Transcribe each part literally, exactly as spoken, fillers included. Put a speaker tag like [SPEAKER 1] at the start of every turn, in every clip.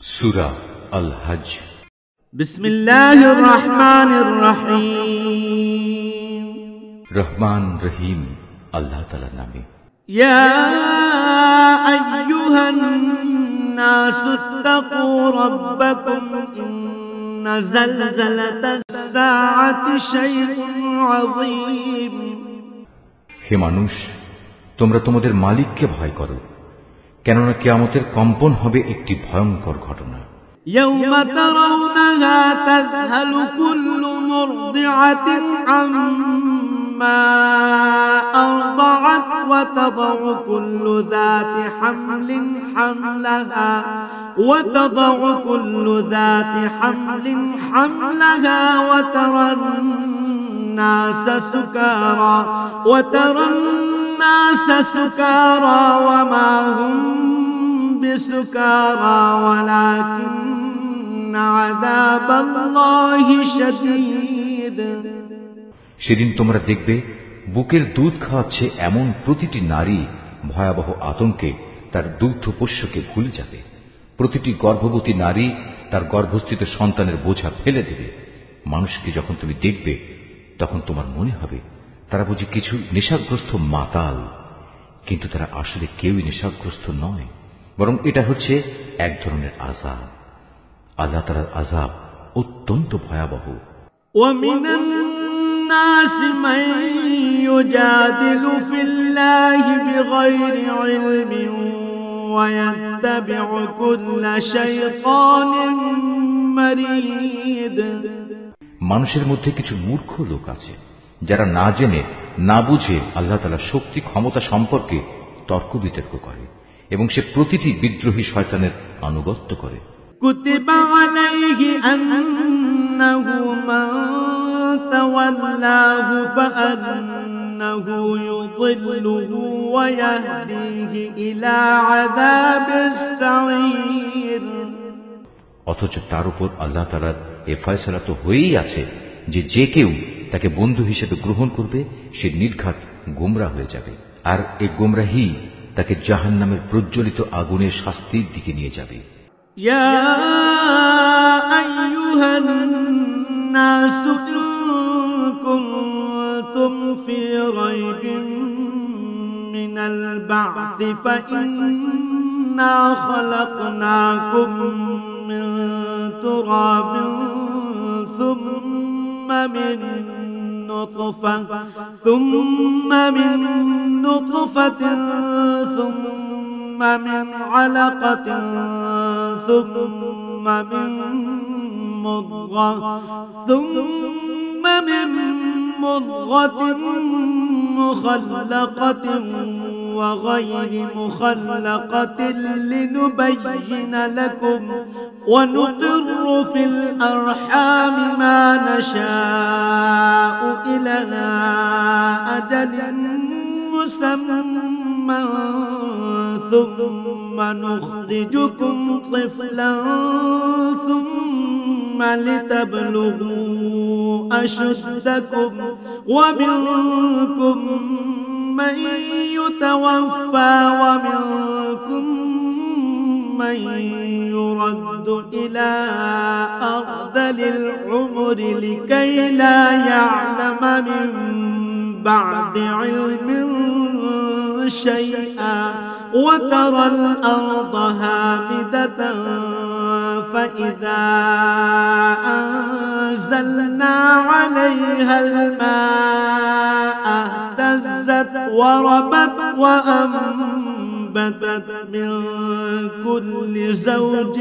[SPEAKER 1] সূরা আল হজ।
[SPEAKER 2] বিসমিল্লাহির রহমানির রহিম।
[SPEAKER 1] রহমান রহিম আল্লাহ তাআলার নামে।
[SPEAKER 2] ইয়া আইয়ুহান নাসুত্তাকু রাব্বাকুম ইন্না জালজালাতাস সাআতি শাইউন আযীম।
[SPEAKER 1] হে মানুষ, তোমরা তোমাদের মালিককে ভয় করো, কেননা কিয়ামতের কম্পন হবে একটি ভয়ঙ্কর ঘটনা।
[SPEAKER 2] ইয়াওমা তারাউনাহা তাযহালু কুল্লু মুরদিআতিন আম্মা আরদাআত ওয়া তাদাউ কুল্লু যাতি হামলিন হামলাহা ওয়া তাদাউ কুল্লু যাতি হামলিন হামলাহা ওয়া তারান নাসা সুকারা ওয়া তারান নাসা সুকারা ওয়া মা হুম বিসুকারা ওয়ালাকিন্না আযাবাল্লাহি শাদীদ।
[SPEAKER 1] সেদিন তোমরা দেখবে বুকের দুধ খাওয়াচ্ছে এমন প্রতিটি নারী ভয়াবহ আতঙ্কে তার দুগ্ধপোষ্যকে ভুলে যাবে। প্রতিটি গর্ভবতী নারী তার গর্ভস্থিত সন্তানের বোঝা ফেলে দেবে। মানুষকে যখন তুমি দেখবে তখন তোমার মনে হবে তারা বুঝি কিছু নেশাগ্রস্ত মাতাল, কিন্তু তারা আসলে কেউই নেশাগ্রস্ত নয়, বরং এটা হচ্ছে এক ধরনের আযাব। আল্লাহ তাআলার আযাব অত্যন্ত ভয়াবহ।
[SPEAKER 2] ওয়ামিনান নাসি মান ইউজাদিলু ফিল্লাহি বিগাইরি ইলমিন ওয়া ইয়াত্তাবিউ কুল্লা শাইতানিন মারিদ।
[SPEAKER 1] মানুষের মধ্যে কিছু মূর্খ লোক আছে যারা না জেনে না বুঝে আল্লাহ তাআলার শক্তি ক্ষমতা সম্পর্কে তর্ক বিতর্ক করে এবং সে প্রতিটি বিদ্রোহী শয়তানের আনুগত্য করে।
[SPEAKER 2] কুতিবা আলাইহি আন্নাহু মান তাওয়াল্লাহু ফাআন্নাহু ইউযিল্লুহু ওয়া ইয়াহদিহি ইলা আযাবিস সাঈর।
[SPEAKER 1] অথচ তার উপর আল্লাহ তাআলার এ ফয়সালা তো হয়েই আছে যে যে কেউ তাকে বন্ধু হিসেবে গ্রহণ করবে সে নির্ঘাত গোমরা হয়ে যাবে, আর এই গোমরাহি তাকে জাহান্নামের প্রজ্বলিত আগুনের শাস্তির দিকে নিয়ে যাবে।
[SPEAKER 2] ইয়া আইয়ুহান নাসু কুনতুম ফি রাইবিন মিনাল বা'থি ফাইন্না খালাকনাকুম মিন তুরাবিন সুম্মা মিন نطفة ثم من نطفة ثم من علقة ثم من مضغة ثم من مضغة مخلقة وغير مخلقة لنبين لكم ونقر في الأرحام ما نشاء إلى أجل مسمى ثم نخرجكم طفلا ثم لتبلغوا أشدكم ومنكم من يتوفى ومنكم من يرد إلى أرذل العمر لكي لا يعلم من بعد علم شيئا وترى الأرض هامدة فإذا أنزلنا عليها الماء اهتزت وربت وأنبتت من كل زوج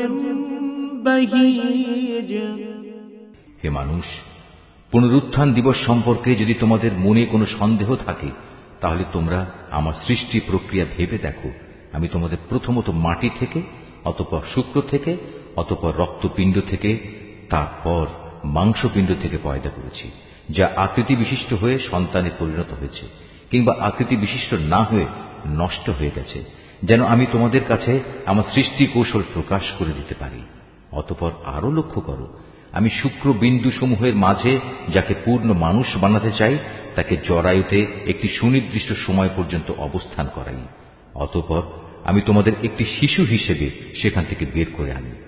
[SPEAKER 2] بهيج।
[SPEAKER 1] হে মানুষ, পুনরুত্থান দিবস সম্পর্কে যদি তোমাদের মনে কোনো সন্দেহ থাকে তাহলে তোমরা আমার সৃষ্টি প্রক্রিয়া ভেবে দেখো। আমি তোমাদের প্রথমত মাটি থেকে, অতঃপর শুক্র থেকে, অতঃপর রক্তপিণ্ড থেকে, তারপর মাংসপিণ্ড থেকে পয়দা করেছি, যা আকৃতি বিশিষ্ট হয়ে সন্তানে পরিণত হয়েছে কিংবা আকৃতি বিশিষ্ট না হয়ে নষ্ট হয়ে গেছে, যেন আমি তোমাদের কাছে আমার সৃষ্টি কৌশল প্রকাশ করে দিতে পারি। অতঃপর আরো লক্ষ্য করো, আমি শুক্র বিন্দু সমূহের মাঝে যাকে পূর্ণ মানুষ বানাতে চাই তাকে জরায়ুতে একটি সুনির্দিষ্ট সময় পর্যন্ত অবস্থান করাই। অতঃপর আমি তোমাদের একটি শিশু হিসেবে সেখান থেকে বের করে আনি।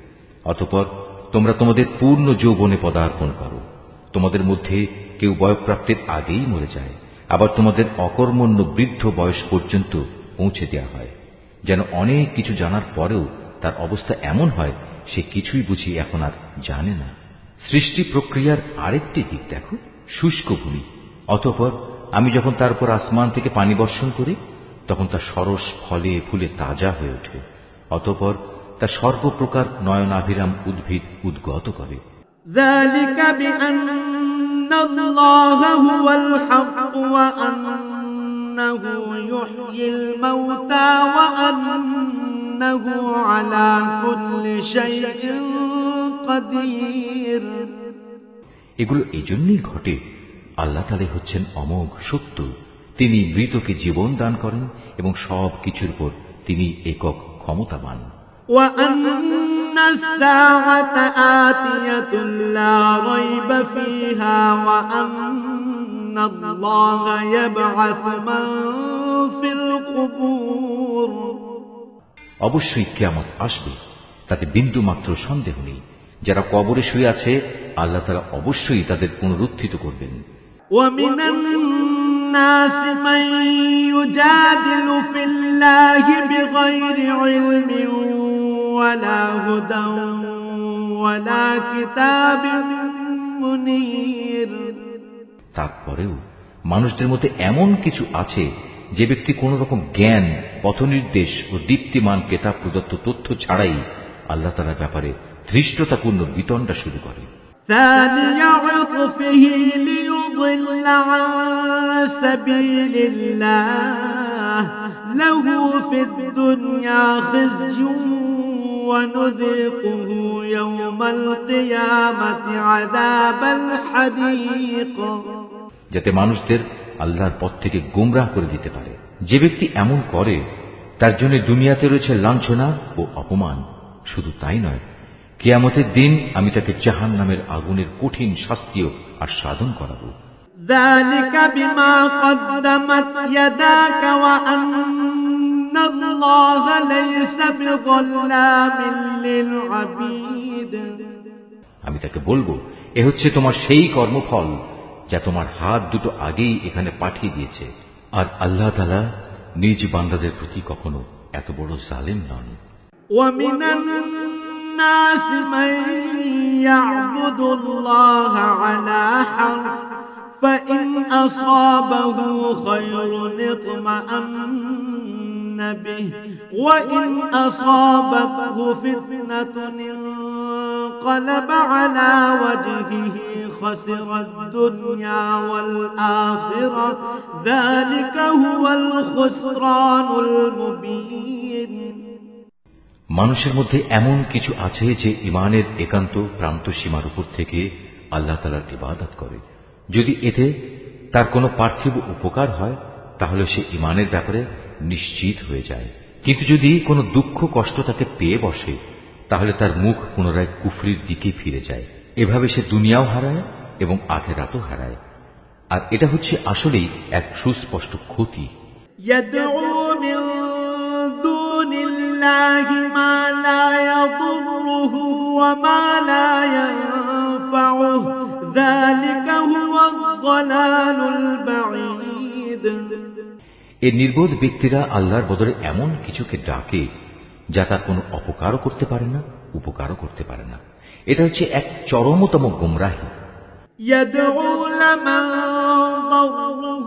[SPEAKER 1] অতঃপর তোমরা তোমাদের পূর্ণ যৌবনে পদার্পণ করো। তোমাদের মধ্যে কেউ বয়ঃপ্রাপ্তির আগেই মরে যায়, আবার তোমাদের অকর্মণ্য বৃদ্ধ বয়স পর্যন্ত পৌঁছে দেওয়া হয়, যেন অনেক কিছু জানার পরেও তার অবস্থা এমন হয় সে কিছুই বুঝি এখন আর জানে না। সৃষ্টি প্রক্রিয়ার আরেকটি দিক দেখো, শুষ্ক ভূমি। অতঃপর আমি যখন তার উপর আসমান থেকে পানি বর্ষণ করি, তখন তা সরস ফলে ফুলে তাজা হয়ে ওঠে। অতঃপর তা সর্বপ্রকার নয়নাভিরাম উদ্ভিদ উদ্গত করে।
[SPEAKER 2] ذلك بأن الله هو الحق وأنه يحيي الموتى وأنه على كل شيء قدير।
[SPEAKER 1] এগুলো এজন্যই ঘটে, আল্লাহ তাআলা হচ্ছেন অমোঘ সত্য। তিনি মৃতকে জীবন দান করেন এবং সব কিছুর উপর তিনি একক ক্ষমতাবান।
[SPEAKER 2] وأن الساعة آتية لا ريب فيها وأن الله يبعث من في القبور।
[SPEAKER 1] অবশ্যই কিয়ামত আসবে, তাতে বিন্দু মাত্র সন্দেহ নেই। যারা কবরে শুয়ে আছে, আল্লাহ তাআলা অবশ্যই তাদের পুনরুত্থিত করবেন।
[SPEAKER 2] ومن الناس من يجادل في الله بغير علم ولا هدى ولا كتاب منير।
[SPEAKER 1] তারপরেও মানুষদের মধ্যে এমন কিছু আছে যে ব্যক্তি কোন রকম জ্ঞান, পথনির্দেশ ও দীপ্তিমান কেতাব প্রদত্ত তথ্য ছাড়াই আল্লাহ তাআলার ব্যাপারে ধৃষ্টতাপূর্ণ বিতণ্ডা শুরু করে।
[SPEAKER 2] ثاني عطفه ليضل عن سبيل الله له في الدنيا خزي ونذيقه يوم القيامة عذاب الحريق।
[SPEAKER 1] যাতে মানুষদের আল্লাহর পথ থেকে গোমরাহ করে দিতে পারে। যে ব্যক্তি এমন করে তার জন্য দুনিয়াতে রয়েছে লাঞ্ছনা ও অপমান। শুধু তাই নয়, কিয়ামতের দিন আমি তাকে জাহান্নামের আগুনের কঠিন শাস্তিও আস্বাদন করাবো।
[SPEAKER 2] ذلك بما قدمت يداك وأن الله ليس بظلام للعبيد।
[SPEAKER 1] আমি তাকে বলবো, এ হচ্ছে তোমার সেই কর্মফল যা তোমার হাত দুটো আগেই এখানে পাঠিয়ে দিয়েছে, আর আল্লাহ তাআলা নিজ বান্দাদের প্রতি কখনো এত বড় জালেম নন।
[SPEAKER 2] ومن الناس من يعبد الله على حرف فإن أصابه خير اطمأن به وإن أصابته فتنة انقلب على وجهه خسر الدنيا والآخرة ذلك هو الخسران المبين।
[SPEAKER 1] মানুষের মধ্যে এমন কিছু আছে যে ইমানের একান্ত প্রান্ত সীমার উপর থেকে আল্লাহ তাআলার ইবাদত করে। যদি এতে তার কোনো পার্থিব উপকার হয় তাহলে সে ইমানের ব্যাপারে নিশ্চিত হয়ে যায়, কিন্তু যদি কোনো দুঃখ কষ্ট তাকে পেয়ে বসে তাহলে তার মুখ পুনরায় কুফরির দিকে ফিরে যায়। এভাবে সে দুনিয়াও হারায় এবং আখিরাতও হারায়, আর এটা হচ্ছে আসলেই এক সুস্পষ্ট ক্ষতি।
[SPEAKER 2] يدعو من دون الله ما لا يضره وما لا ينفعه ذلك هو الضلال البعيد।
[SPEAKER 1] এই নির্বোধ ব্যক্তিরা আল্লাহর বদলে এমন কিছুকে ডাকে যা তার কোনো অপকারও করতে পারে না, উপকারও করতে পারে না। এটা হচ্ছে এক চরমতম গোমরাহি।
[SPEAKER 2] يدعو لمن ضره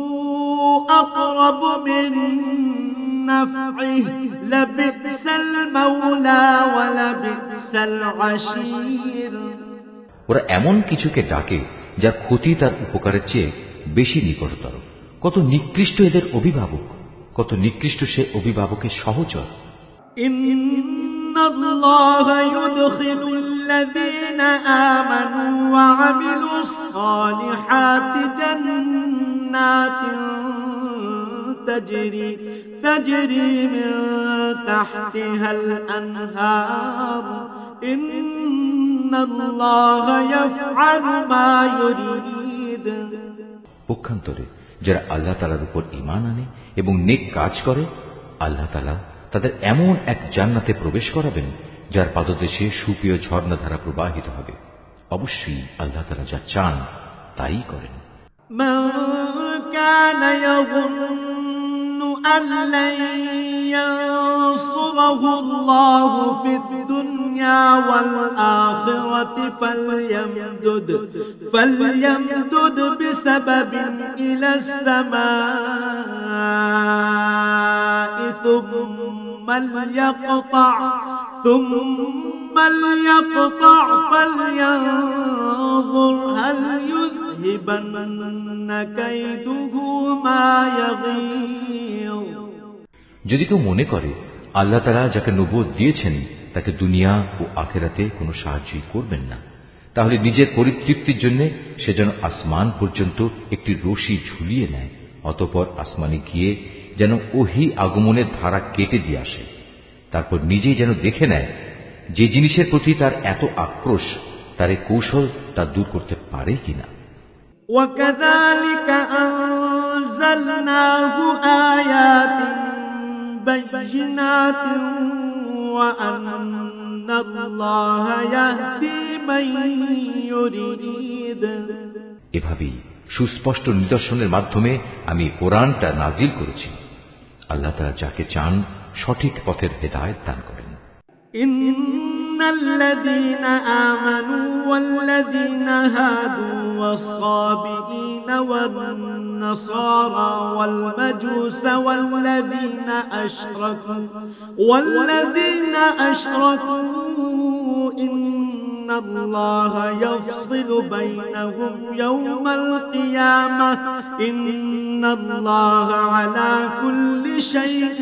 [SPEAKER 2] أقرب من نفعه لبئس المولى ولبئس العشير।
[SPEAKER 1] ওরা এমন কিছুকে ডাকে যার ক্ষতি তার উপকারের চেয়ে বেশি নিকটতর। কত নিকৃষ্ট এদের অভিভাবক, কত নিকৃষ্ট সে অভিভাবকের সহচর।
[SPEAKER 2] إن الله يدخل الذين آمنوا وعملوا الصالحات جنات تجري تجري من تحتها الأنهار إن الله يفعل ما يريد।
[SPEAKER 1] পক্ষান্তরে যারা আল্লাহ তাআলার উপর ঈমান আনে এবং নেক কাজ করে, আল্লাহ তাআলা তাদের এমন এক জান্নাতে প্রবেশ করাবেন যার পাদদেশে সুপ্রিয় ঝর্ণাধারা প্রবাহিত হবে। অবশ্যই আল্লাহ তাআলা যা চান তাই করেন।
[SPEAKER 2] من كان يظن أن لن ينصره الله في الدنيا والآخرة فليمدد فليمدد بسبب إلى السماء ثم ليقطع ثم ليقطع فلينظر هل يذهبن كيده ما يغيظ।
[SPEAKER 1] যদি কেউ মনে করে আল্লাহ তাআলা যাকে নবুয়ত দিয়েছেন তাকে দুনিয়া ও আখিরাতে কোনো সাহায্যই করবেন না, তাহলে নিজের পরিতৃপ্তির জন্য সে যেন আসমান পর্যন্ত একটি রশি ঝুলিয়ে নেয়, অতঃপর আসমানে গিয়ে যেন ওহী আগমনের ধারা কেটে দিয়ে আসে। তারপর নিজেই যেন দেখে নেয় যে জিনিসের প্রতি তার এত আক্রোশ তার এই কৌশল তা দূর করতে পারে কিনা।
[SPEAKER 2] وكذلك أنزلناه آيات بينات وأن الله يهدي من يريد।
[SPEAKER 1] এভাবেই সুস্পষ্ট নিদর্শনের মাধ্যমে আমি কোরআনটা নাজিল করেছি। আল্লাহ তাআলা যাকে চান সঠিক পথের হেদায়েত দান করেন।
[SPEAKER 2] إن الذين آمنوا والذين هادوا والصابئين والنصارى والمجوس والذين أشركوا والذين أشركوا إن الله يفصل بينهم يوم القيامة إن الله على كل شيء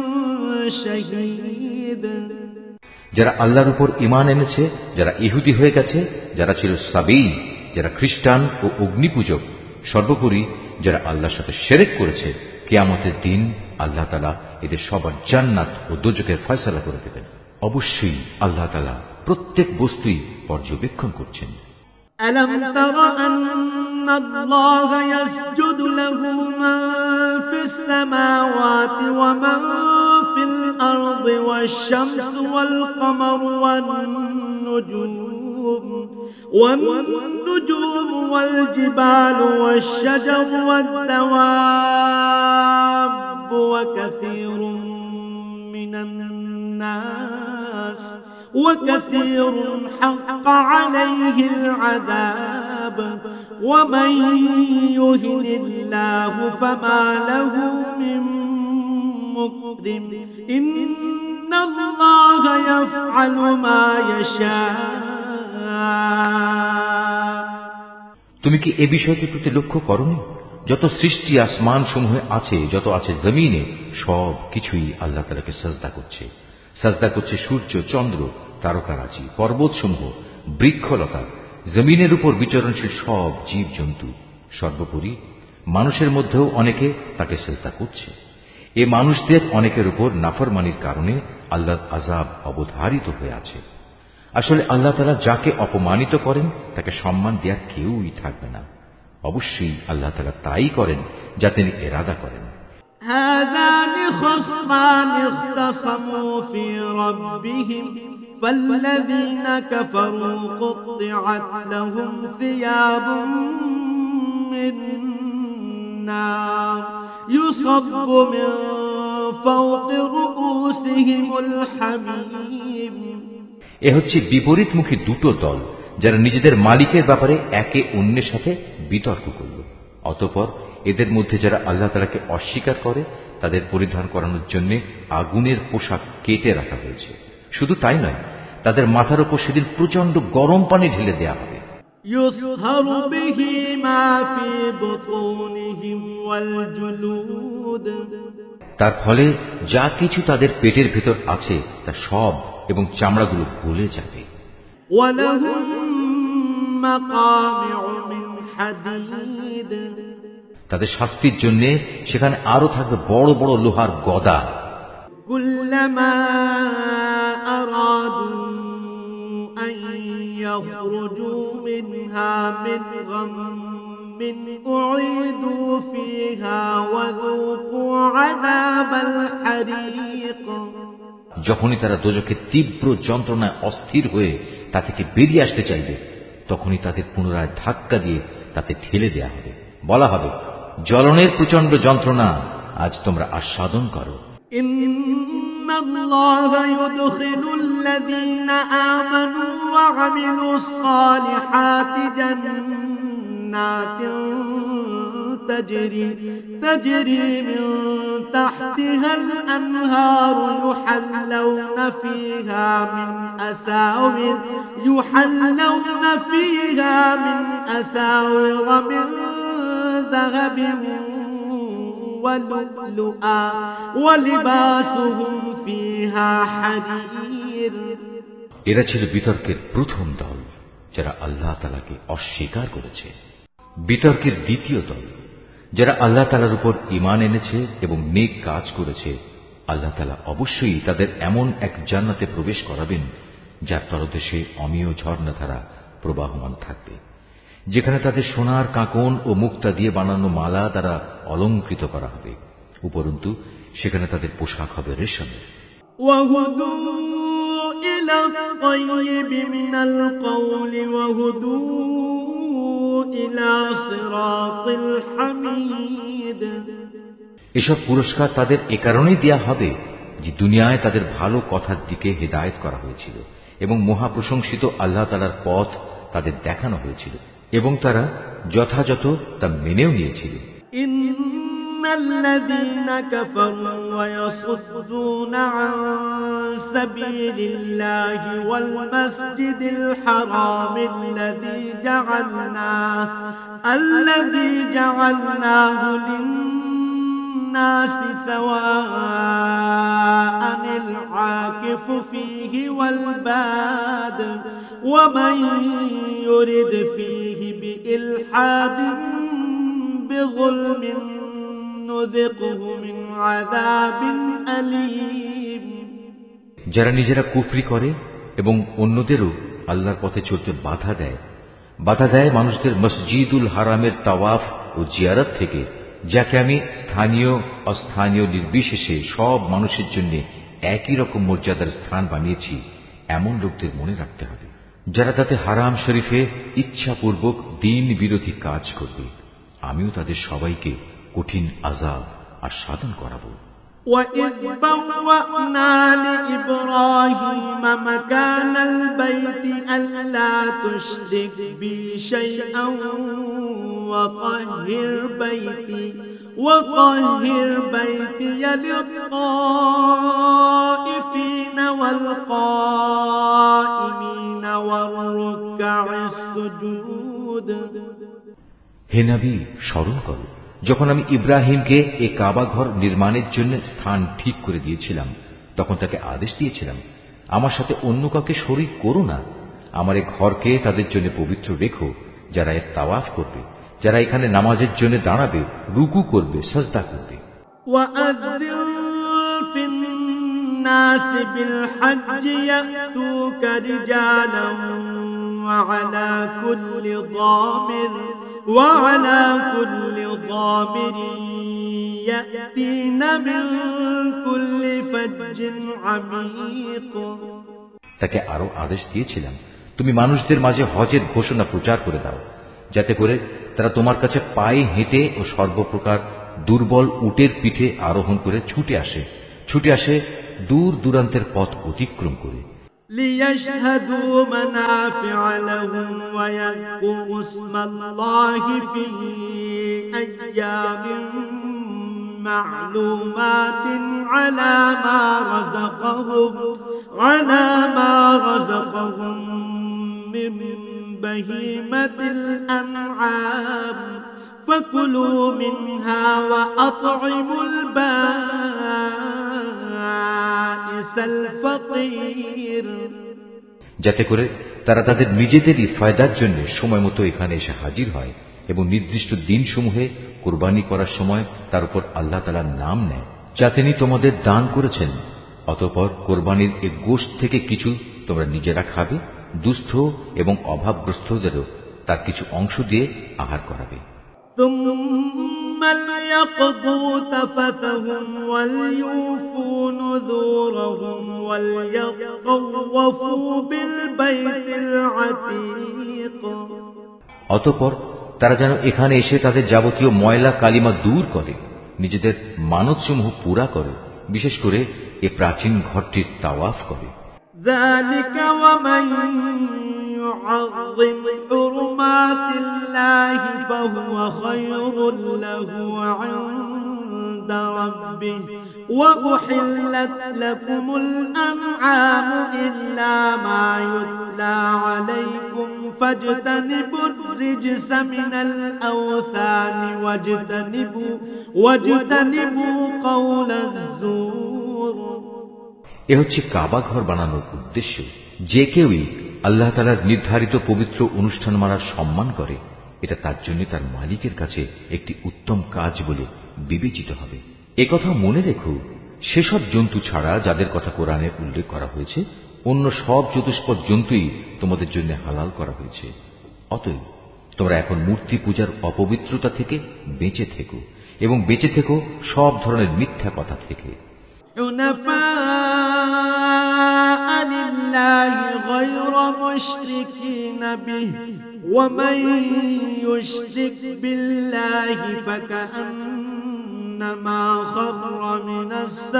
[SPEAKER 2] شهيد।
[SPEAKER 1] যারা আল্লাহর উপর ঈমান এনেছে, যারা ইহুদি হয়ে গেছে, যারা ছিল সাবী, যারা খ্রিস্টান ও অগ্নিপূজক, সর্বোপরি যারা আল্লাহর সাথে শিরক করেছে, কিয়ামতের দিন আল্লাহ তাআলা এদের সবার জান্নাত ও দোজখের ফয়সালা করে দেবেন। অবশ্যই আল্লাহ তাআলা প্রত্যেক বস্তুই পর্যবেক্ষণ করছেন।
[SPEAKER 2] ألم تر أن الله يسجد له من في السماوات ومن في الأرض والشمس والقمر والنجوم والنجوم والجبال والشجر والدواب وكثير من الناس وكثير حق عليه العذاب ومن يهن الله فما له من مكرم إن الله يفعل ما يشاء।
[SPEAKER 1] তুমি কি এ বিষয়টির প্রতি লক্ষ্য করনি? যত সৃষ্টি আসমান সমূহে আছে, যত আছে জমিনে, সব কিছুই আল্লাহ তাআলাকে সাজদা করছে। সাজদা করছে সূর্য, চন্দ্র, তারকারাজি, পর্বতসমূহ, বৃক্ষলতা, জমিনের উপর বিচরণশীল সব জীব জন্তু। সর্বোপরি মানুষের মধ্যেও অনেকে তাকে সাজদা করছে। এ মানুষদের অনেকের উপর নাফরমানির কারণে আল্লাহর আযাব অবধারিত হয়ে আছে। আসলে আল্লাহ তাআলা যাকে অপমানিত করেন তাকে সম্মান দেওয়ার কেউই থাকবে না। অবশ্যই আল্লাহ তাআলা তাই করেন যা তিনি ইরাদা করেন।
[SPEAKER 2] هذان خصمان اختصموا في ربهم فالذين كفروا قطعت لهم ثياب من نار يصب من فوق رؤوسهم الحميم।
[SPEAKER 1] এ হচ্ছে বিপরীতমুখী দুটো দল যারা নিজেদের মালিকের ব্যাপারে একে অন্যের সাথে বিতর্ক করল। অতঃপর এদের মধ্যে যারা আল্লাহ তাআলাকে অস্বীকার করে তাদের পরিধান করানোর জন্য আগুনের পোশাক কেটে রাখা হয়েছে। শুধু তাই নয়, তাদের মাথার উপর সেদিন প্রচন্ড গরম পানি ঢেলে দেয়া হবে।
[SPEAKER 2] يصهر به ما في بطونهم والجلود।
[SPEAKER 1] তার ফলে যা কিছু তাদের পেটের ভেতর আছে তা সব এবং চামড়াগুলো গলে যাবে।
[SPEAKER 2] ولهم مقامع من حديد।
[SPEAKER 1] তাদের শাস্তির জন্য সেখানে আরো থাকবে বড় বড় লোহার গদা।
[SPEAKER 2] كلما أرادوا أن يخرجوا منها من غم أعيدوا فيها وذوقوا عذاب الحريق।
[SPEAKER 1] যখনই তারা দোজখের তীব্র যন্ত্রণায় অস্থির হয়ে তা থেকে বেরিয়ে আসতে চাইবে, তখনই তাদের পুনরায় ধাক্কা দিয়ে তাতে ঠেলে দেয়া হবে। বলা হবে, জ্বলনের প্রচন্ড যন্ত্রণা আজ তোমরা আস্বাদন করো।
[SPEAKER 2] ইন্নাল্লাহা ইউদখিলুল্লাযীনা আমানু ওয়া আমিলুস সালিহাতি জান্নাতিন তাজরি তাজরি মিন তাহতিহাল আনহারু ইউহাল্লাউনা ফীহা মিন আসাওির ইউহাল্লাউনা ফীহা মিন আসাওির মিন যাহাবিন ولؤلؤا ولباسهم فيها حرير।
[SPEAKER 1] এরা ছিল বিতর্কের প্রথম দল, যারা আল্লাহ তাআলাকে অস্বীকার করেছে। বিতর্কের দ্বিতীয় দল, যারা আল্লাহ তাআলার উপর ঈমান এনেছে এবং নেক কাজ করেছে। আল্লাহ তাআলা অবশ্যই তাদের এমন এক জান্নাতে প্রবেশ করাবেন যার তলদেশে অমিয় ঝর্ণাধারা প্রবাহমান থাকবে, যেখানে তাদের সোনার কাঁকন ও মুক্তা দিয়ে বানানো মালা দ্বারা অলঙ্কৃত করা হবে। উপরন্তু সেখানে তাদের পোশাক হবে রেশমের।
[SPEAKER 2] ওয়াহুদু ইলা তাইয়্যিব মিনাল কওলি ওয়াহুদু ইলা সিরাতিল হামিদ।
[SPEAKER 1] এসব পুরস্কার তাদের এ কারণেই দেয়া হবে যে দুনিয়ায় তাদের ভালো কথার দিকে হেদায়েত করা হয়েছিল এবং মহাপ্রশংসিত আল্লাহ তাআলার পথ তাদের দেখানো হয়েছিল এবং তারা যথাযথ তা মেনেও নিয়েছিল।
[SPEAKER 2] ইন্নাল্লাযীনা কাফারু ওয়া ইয়াসুদ্দুনা আন সাবিলিল্লাহি ওয়াল মাসজিদিল হারামিল্লাযী জাআলনা আল্লাযী জাআলনাহু লিন-নাসি সাওয়াআনিল আকিফু ফীহি ওয়াল বাদ ওয়া মান ইউরিদ ফীহি বিইলহাদিন বিযুলমিন নুযিকহু মিন আযাবিন আলীম।
[SPEAKER 1] যারা নিজেরা কুফরি করে এবং অন্যদেরও আল্লাহর পথে চলতে বাধা দেয়, বাধা দেয় মানুষদের মসজিদুল হারামের তাওয়াফ ও জিয়ারত থেকে, যাকে আমি স্থানীয় অস্থানীয় নির্বিশেষে সব মানুষের জন্য একই রকম মর্যাদার স্থান বানিয়েছি, এমন লোকদের মনে রাখতে হবে যারা তাতে হারাম শরীফে ইচ্ছাপূর্বক দ্বীন বিরোধী কাজ করবে। আমিও তাদের সবাইকে কঠিন আযাব আস্বাদন করাবো।
[SPEAKER 2] وَإِذْ بَوَّأْنَا لِإِبْرَاهِيمَ مَكَانَ الْبَيْتِ أَلَّا تُشْرِكْ بِي شَيْئًا وَطَهِّرْ بَيْتِي وَطَهِّرْ بَيْتِيَ لِلطَّائِفِينَ وَالْقَائِمِينَ وَالرُّكَّعِ السُّجُودِ।
[SPEAKER 1] হে নবী, স্মরণ করো যখন আমি ইব্রাহিমকে এ কাবা ঘর নির্মাণের জন্য স্থান ঠিক করে দিয়েছিলাম, তখন তাকে আদেশ দিয়েছিলাম, আমার সাথে অন্য কাউকে শরীক করো না। আমার এ ঘরকে তাদের জন্য পবিত্র রেখো যারা এর তাওয়াফ করবে, যারা এখানে নামাজের জন্য দাঁড়াবে, রুকু করবে, সাজদা করবে।
[SPEAKER 2] وَأَذِّن فِي النَّاسِ بِالْحَجِّ يَأْتُوكَ رِجَالًا وَعَلَى كُلِّ ضَامِرٍ وَعَلَى كُلِّ ضَامِرٍ يَأْتِينَ مِنْ كُلِّ فَجٍّ عَمِيقٍ।
[SPEAKER 1] তাকে আরো আদেশ দিয়েছিলাম, তুমি মানুষদের মাঝে হজের ঘোষণা প্রচার করে দাও, যাতে করে তারা তোমার কাছে পায়ে হেঁটে ও সর্বপ্রকার দুর্বল উটের পিঠে আরোহণ করে ছুটে আসে ছুটে আসে দূর দূরান্তের পথ অতিক্রম করে।
[SPEAKER 2] ليشهدوا منافع لهم ويذكروا اسم الله في أيام معلومات على ما رزقهم على ما رزقهم من بهيمة الأنعام فكلوا منها وأطعموا البائس الفقير।
[SPEAKER 1] যাতে করে তারা তাদের নিজেদেরই ফায়দার জন্য সময় মতো এখানে এসে হাজির হয় এবং নির্দিষ্ট দিনসমূহে কুরবানি করার সময় তার উপর আল্লাহ তাআলার নাম নেয়, যা তিনি তোমাদের দান করেছেন। অতঃপর কোরবানির এই গোশত থেকে কিছু তোমরা নিজেরা খাবে, দুস্থ এবং অভাবগ্রস্তদেরও তার কিছু অংশ দিয়ে আহার করাবে।
[SPEAKER 2] ثم ليقضوا تفثهم وليوفوا نذورهم وليطوفوا بالبيت العتيق
[SPEAKER 1] অতঃপর তারা যেন এখানে এসে তাদের যাবতীয় ময়লা কালিমা দূর করে, নিজেদের মানতসমূহ পুরা করে, বিশেষ করে এ প্রাচীন ঘরটির তাওয়াফ করে।
[SPEAKER 2] ذلك ومن يعظم حرمات الله فهو خير له عند ربه وأحلت لكم الأنعام إلا ما يتلى عليكم فاجتنبوا الرجس من الأوثان واجتنبوا واجتنبوا قول الزور।
[SPEAKER 1] এ হচ্ছে কাবা ঘর বানানোর উদ্দেশ্য। যে কেউই আল্লাহ তাআলার নির্ধারিত পবিত্র অনুষ্ঠান মানার সম্মান করে, এটা তার জন্য তার মালিকের কাছে একটি উত্তম কাজ বলে বিবেচিত হবে। একথা মনে রেখো, সেসব জন্তু ছাড়া যাদের কথা কোরআনে উল্লেখ করা হয়েছে, অন্য সব চতুষ্পদ জন্তুই তোমাদের জন্য হালাল করা হয়েছে। অতএব তোমরা এখন মূর্তি পূজার অপবিত্রতা থেকে বেঁচে থেকো এবং বেঁচে থেকো সব ধরনের মিথ্যা কথা থেকে।
[SPEAKER 2] حنفاء لله غير مشركين به ومن يشرك بالله فكأنما خر من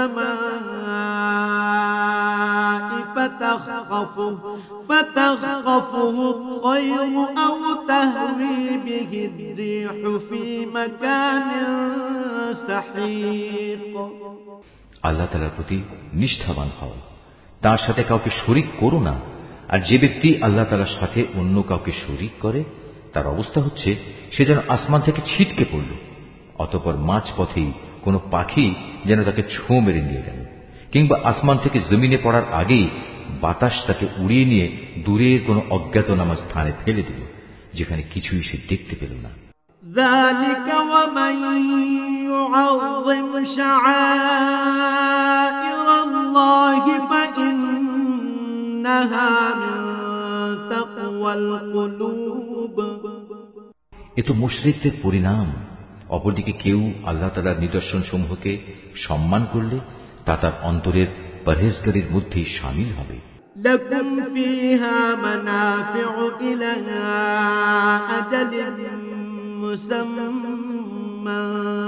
[SPEAKER 2] السماء فتخطفه فتخطفه الطير أو تهوي به الريح في مكان سحيق।
[SPEAKER 1] আল্লাহ তাআলার প্রতি নিষ্ঠাবান হও, তার সাথে কাউকে শরীক করো না। আর যে ব্যক্তি আল্লাহ তাআলার সাথে অন্য কাউকে শরীক করে, তার অবস্থা হচ্ছে সে যেন আসমান থেকে ছিটকে পড়ল, অতঃপর মাঝ পথেই কোনো পাখি যেন তাকে ছোঁ মেরে নিয়ে গেল, কিংবা আসমান থেকে জমিনে পড়ার আগেই বাতাস তাকে উড়িয়ে নিয়ে দূরের কোনো অজ্ঞাতনামা স্থানে ফেলে দিল, যেখানে কিছুই সে দেখতে পেল না।
[SPEAKER 2] ذلك ومن يعظم شعائر الله فإنها من تقوى القلوب।
[SPEAKER 1] এ তো মুশরিকদের পরিণাম। অপরদিকে কেউ আল্লাহ তাআলার নিদর্শন সমূহকে সম্মান করলে তা তার অন্তরের পরহেজগারির মধ্যেই শামিল হবে।
[SPEAKER 2] لكم فيها منافع إلى أجل مسمى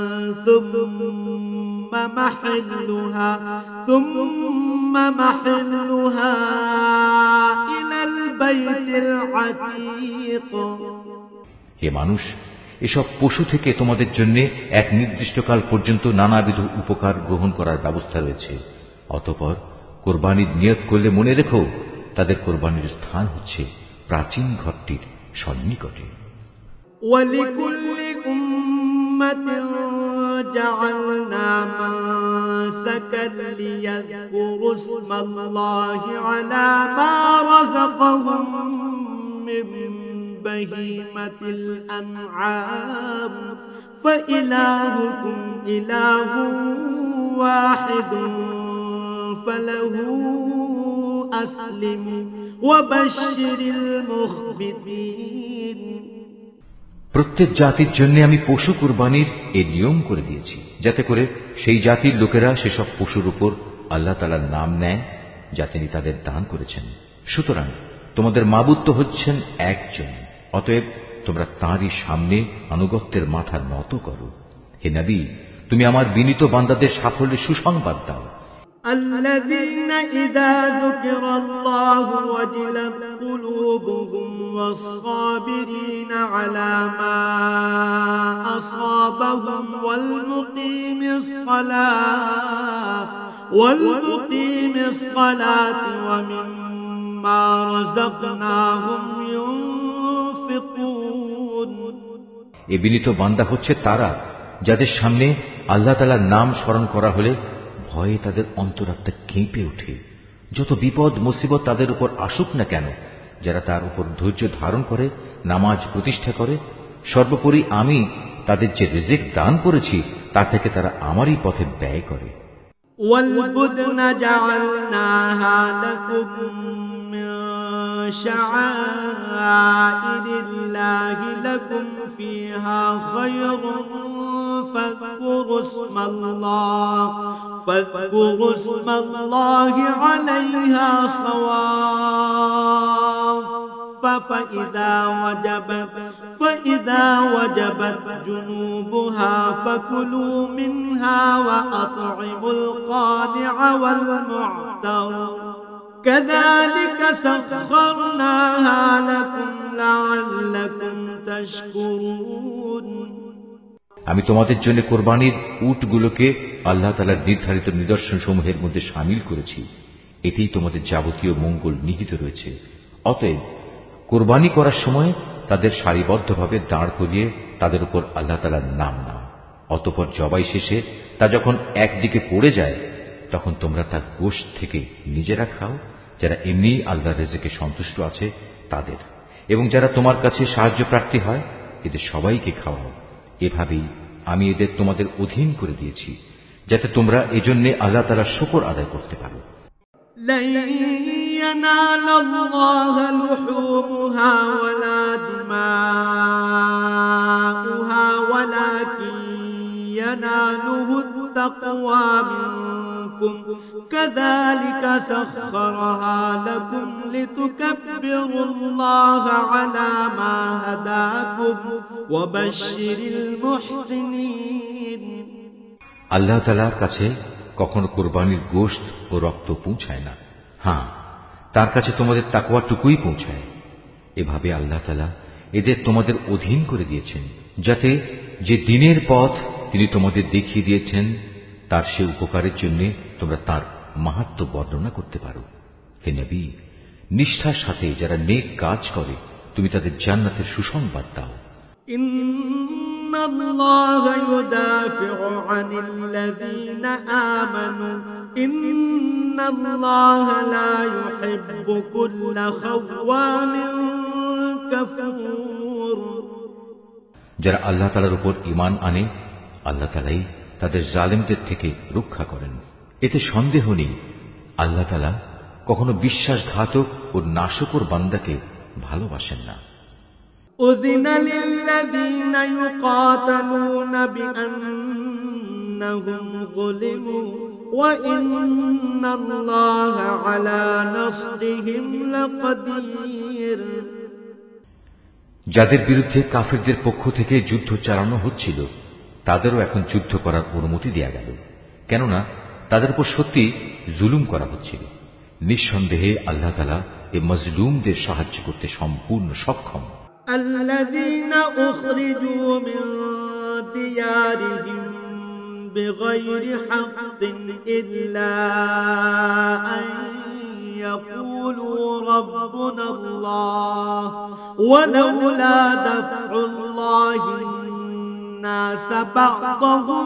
[SPEAKER 2] ثم محلها ثم محلها إلى البيت العتيق।
[SPEAKER 1] হে মানুষ, এসব পশু থেকে তোমাদের জন্য এক নির্দিষ্টকাল পর্যন্ত নানাবিধ উপকার গ্রহণ করার ব্যবস্থা রয়েছে। অতঃপর কোরবানির নিয়ত করলে মনে রেখো, তাদের কোরবানির স্থান হচ্ছে প্রাচীন ঘরটির সন্নিকটে।
[SPEAKER 2] ولكل أمة جعلنا منسكا ليذكروا اسم الله على ما رزقهم من بهيمة الأنعام فإلهكم إله واحد فله أسلموا وبشر المخبتين।
[SPEAKER 1] প্রত্যেক জাতির জন্য আমি পশু কুরবানির এই নিয়ম করে দিয়েছি, যাতে করে সেই জাতির লোকেরা সেসব পশুর উপর আল্লাহ তাআলার নাম নেয় যা তিনি তাদের দান করেছেন। সুতরাং তোমাদের মাবুদ তো হচ্ছেন একজন, অতএব তোমরা তাঁরই সামনে আনুগত্যের মাথা নত করো। হে নবী, তুমি আমার বিনীত বান্দাদের সাফল্যের সুসংবাদ দাও।
[SPEAKER 2] الذين إذا ذكر الله وجلت قلوبهم والصابرين على ما أصابهم والمقيم الصلاة والمقيم الصلاة ومما رزقناهم ينفقون।
[SPEAKER 1] এ বিনীত বান্দা হচ্ছে তারা যাদের সামনে আল্লাহ তাআলার নাম স্মরণ করা হলে ভয়ে তাদের অন্তরাত্মা কেঁপে ওঠে। যত বিপদ মুসিবত তাদের উপর আসুক না কেন, যারা তার উপর ধৈর্য ধারণ করে, নামাজ প্রতিষ্ঠা করে, সর্বোপরি আমি তাদের যে রিজিক দান করেছি তা থেকে তারা আমারই পথে ব্যয় করে।
[SPEAKER 2] والبدن جعلناها لكم من شعائر الله لكم فيها خير فاذكروا اسم الله فاذكروا اسم الله عليها صواف فإذا وجبت فإذا وجبت جنوبها فكلوا منها وأطعموا القانع والمعتر كذلك سخرناها لكم لعلكم تشكرون
[SPEAKER 1] আমি তোমাদের জন্য কোরবানির উটগুলোকে আল্লাহ তাআলার নির্ধারিত নিদর্শন সমূহের মধ্যে শামিল করেছি। এতেই তোমাদের যাবতীয় মঙ্গল নিহিত রয়েছে। অতএব কোরবানি করার সময় তাদের সারিবদ্ধভাবে দাঁড় করিয়ে তাদের উপর আল্লাহ তাআলার নাম নাও। অতঃপর জবাই শেষে তা যখন একদিকে পড়ে যায় তখন তোমরা তার গোশত থেকে নিজেরা খাও, যারা এমনি আল্লাহর রিজকে সন্তুষ্ট আছে তাদের, এবং যারা তোমার কাছে সাহায্য প্রার্থী হয় এদের সবাইকে খাওয়াও। এভাবেই আমি এদের তোমাদের অধীন করে দিয়েছি যাতে তোমরা এজন্য আল্লাহ তাআলার শুকর আদায় করতে পারো।
[SPEAKER 2] لن ينال الله لحومها ولا دماؤها ولكن يناله التقوى منكم كذلك سخرها لكم لتكبروا الله على ما هداكم وبشر المحسنين
[SPEAKER 1] আল্লাহ তাআলার কাছে কখনো কুরবানির গোশত ও রক্ত পৌঁছায় না, হ্যাঁ তার কাছে তোমাদের তাকওয়াটুকুই পৌঁছায়। এভাবে আল্লাহ তাআলা এদের তোমাদের অধীন করে দিয়েছেন যাতে যে দিনের পথ তিনি তোমাদের দেখিয়ে দিয়েছেন তার সে উপকারের জন্য তোমরা তার মাহাত্ম্য বর্ণনা করতে পারো। হে নবী, নিষ্ঠার সাথে যারা নেক কাজ করে তুমি তাদের জান্নাতের সুসংবাদ দাও।
[SPEAKER 2] إن الله يدافع عن الذين آمنوا إن الله لا يحب كل خوان كفور
[SPEAKER 1] যারা আল্লাহ তাআলার উপর ঈমান আনে আল্লাহ তাআলাই তাদের জালেমদের থেকে রক্ষা করেন। এতে সন্দেহ নেই আল্লাহ তাআলা কখনো বিশ্বাসঘাতক ও নাশকর বান্দাকে ভালোবাসেন না।
[SPEAKER 2] أذن للذين يقاتلون بأنهم ظلموا وإن الله على نصرهم لقدير
[SPEAKER 1] যাদের বিরুদ্ধে কাফিরদের পক্ষ থেকে যুদ্ধ চালানো হচ্ছিল তাদেরও এখন যুদ্ধ করার অনুমতি দেয়া গেল, কেননা তাদের উপর সত্যি জুলুম করা হচ্ছিল। নিঃসন্দেহে আল্লাহ তাআলা এই মজলুমদের সাহায্য করতে সম্পূর্ণ সক্ষম।
[SPEAKER 2] الذين أخرجوا من ديارهم بغير حق إلا أن يقولوا ربنا الله ولولا دفع الله الناس بعضهم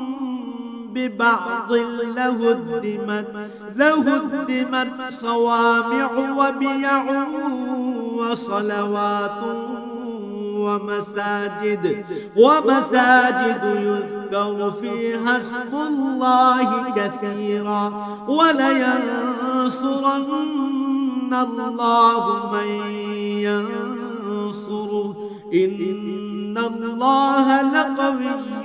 [SPEAKER 2] ببعض لهدمت لهدمت صوامع وبيع وصلوات ومساجد ومساجد يذكر فيها اسم الله كثيرا ولينصرن الله من ينصره إن الله لقوي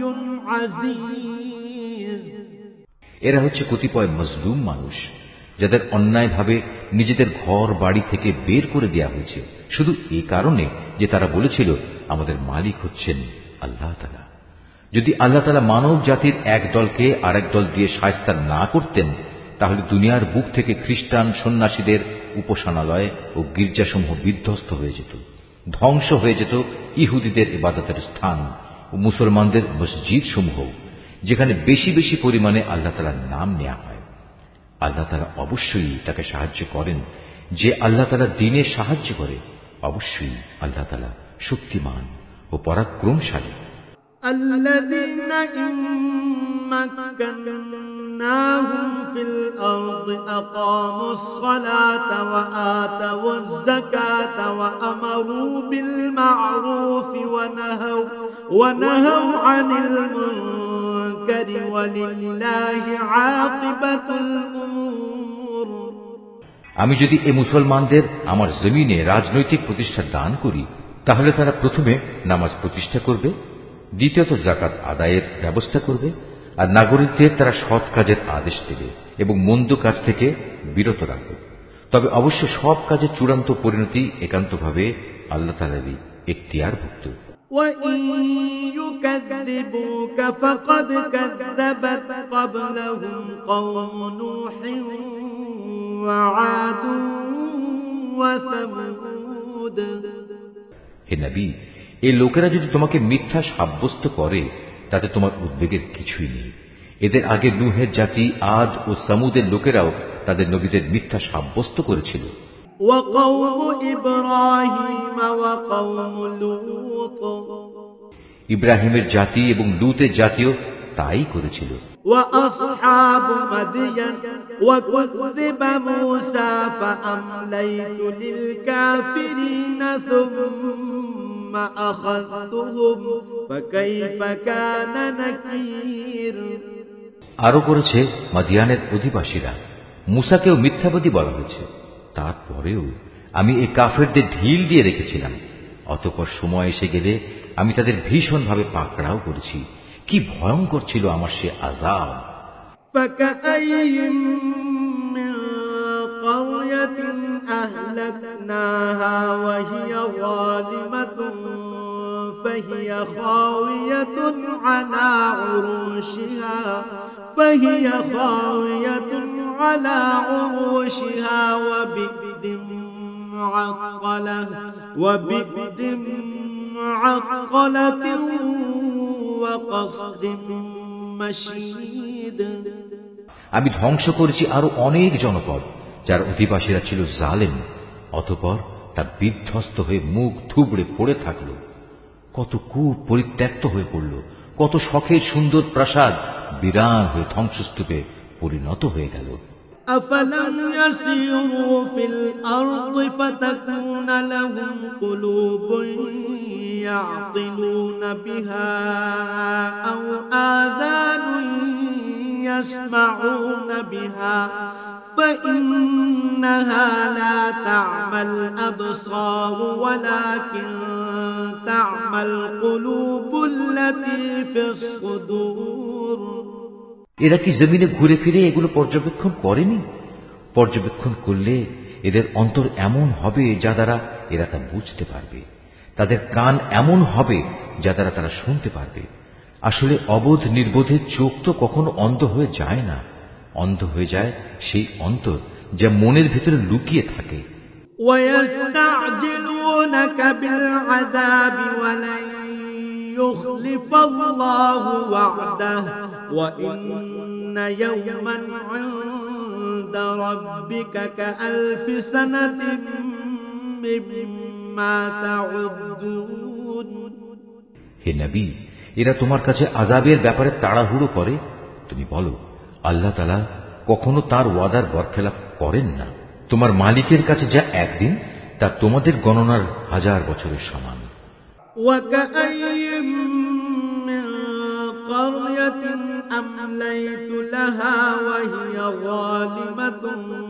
[SPEAKER 2] عزيز
[SPEAKER 1] এরা হচ্ছে কতিপয় মজলুম মানুষ যাদের অন্যায়ভাবে নিজেদের ঘর বাড়ি থেকে বের করে দেওয়া হয়েছে শুধু এই কারণে যে তারা বলেছিল আমাদের মালিক হচ্ছেন আল্লাহ তাআলা। যদি আল্লাহ তাআলা মানব জাতির এক দলকে আরেক দল দিয়ে শায়েস্তা না করতেন তাহলে দুনিয়ার বুক থেকে খ্রিস্টান সন্ন্যাসীদের উপাসনালয় ও গির্জাসমূহ বিধ্বস্ত হয়ে যেত, ধ্বংস হয়ে যেত ইহুদিদের ইবাদতের স্থান ও মুসলমানদের মসজিদ সমূহ, যেখানে বেশি বেশি পরিমাণে আল্লাহ তাআলার নাম নেওয়া হয়। আল্লাহ তাআলা অবশ্যই তাকে সাহায্য করেন, যে আল্লাহ তাআলার দ্বীনে সাহায্য করে অবশ্যই আল্লাহ তাআলা শক্তিমান ও পরাক্রমশালী।
[SPEAKER 2] الذين إن مكناهم في الأرض أقاموا الصلاة وآتوا الزكاة وأمروا بالمعروف ونهوا ونهوا عن المنكر ولله عاقبة الأمور
[SPEAKER 1] আমি যদি এ মুসলমানদের আমার জমিনে রাজনৈতিক প্রতিষ্ঠা দান করি, তাহলে তারা প্রথমে নামাজ প্রতিষ্ঠা করবে, দ্বিতীয়ত যাকাত আদায়ের ব্যবস্থা করবে, আর নাগরিকদের তারা সৎ কাজের আদেশ দেবে এবং মন্দ কাজ থেকে বিরত রাখবে। তবে অবশ্য সব কাজের চূড়ান্ত পরিণতি একান্তভাবে আল্লাহ তাআলারই এখতিয়ারভুক্ত।
[SPEAKER 2] وَإِن يُكَذِّبُوكَ فَقَدْ كَذَّبَتْ قَبْلَهُمْ قَوْمُ نُوحٍ وَعَادٌ وَثَمُودُ।
[SPEAKER 1] হে নবী, এই লোকেরা যদি তোমাকে মিথ্যা সাব্যস্ত করে তাতে তোমার উদ্বেগের কিছুই নেই। এদের আগে নূহের জাতি আদ ও সামুদের লোকেরাও তাদের নবীদের মিথ্যা সাব্যস্ত করেছিল।
[SPEAKER 2] وَقَوْمُ إِبْرَاهِيمَ وَقَوْمُ لُوطٍ।
[SPEAKER 1] ইব্রাহিমের জাতি এবং লূতের জাতিও তাই করেছিল।
[SPEAKER 2] وَأَصْحَابُ مَدْيَنَ وَكُذِّبَ مُوسَى فَأَمْلَيْتُ لِلْكَافِرِينَ ثُمَّ أَخَذْتُهُمْ فَكَيْفَ كَانَ نَكِيرِ।
[SPEAKER 1] আরো করেছে মাদিয়ানের অধিবাসীরা। মুসাকেও মিথ্যাবাদী বলা হয়েছে, তারপরেও আমি এই কাফেরদের ঢিল দিয়ে রেখেছিলাম। অতঃপর সময় এসে গেলে আমি তাদের ভীষণভাবে পাকড়াও করেছি। কি ভয়ঙ্কর ছিল আমার সে আযাব।
[SPEAKER 2] فَكَأَيِّن مِّن قَرْيَةٍ أَهْلَكْنَاهَا وَهِيَ ظَالِمَةٌ فَهِيَ خَاوِيَةٌ عَلَى عُرُوشِهَا فَهِيَ خَاوِيَةٌ عَلَى عُرُوشِهَا وَبِئْرٍ مُّعَطَّلَةٍ وَبِئْرٍ مُّعَطَّلَةٍ وَقَصْرٍ مَّشِيدٍ।
[SPEAKER 1] আমি ধ্বংস করেছি আরো অনেক জনপদ যার অধিবাসীরা ছিল জালেম। অতঃপর তা বিধ্বস্ত হয়ে মুখ থুবড়ে পড়ে থাকল। কত কূপ পরিত্যক্ত হয়ে পড়ল, কত শখের সুন্দর প্রাসাদ বিরান হয়ে ধ্বংসস্তূপে পরিণত হয়ে গেল।
[SPEAKER 2] أفلم يسيروا في الأرض فتكون لهم قلوب يعقلون بها أو آذان يسمعون بها فإنها لا تعمى الأبصار ولكن تعمى القلوب التي في الصدور।
[SPEAKER 1] এরা কি জমিনে ঘুরে ফিরে এগুলো পর্যবেক্ষণ করেনি? পর্যবেক্ষণ করলে এদের অন্তর এমন হবে যা দ্বারা এরা তা বুঝতে পারবে, তাদের কান এমন হবে যা দ্বারা তারা শুনতে পারবে। আসলে অবোধ নির্বোধের চোখ তো কখনো অন্ধ হয়ে যায় না, অন্ধ হয়ে যায় সেই অন্তর যা মনের ভিতরে লুকিয়ে থাকে।
[SPEAKER 2] وَيَسْتَعْجِلُونَكَ بِالْعَذَابِ وَلَن يُخْلِفَ اللَّهُ وَعْدَهُ وَإِنَّ يَوْمًا عِندَ رَبِّكَ كَأَلْفِ سَنَةٍ مِّمَّا تَعُدُّونَ।
[SPEAKER 1] হে নবী, এরা তোমার কাছে আযাবের ব্যাপারে তাড়াহুড়ো করে। তুমি বলো, আল্লাহ তাআলা কখনো তার ওয়াদার বরখেলাপ করেন না। তোমার মালিকের কাছে যা একদিন, তা তোমাদের গণনার হাজার বছরের সমান।
[SPEAKER 2] وَكَأَيِّن مِّن قَرْيَةٍ أَمْلَيْتُ لَهَا وَهِيَ ظَالِمَةٌ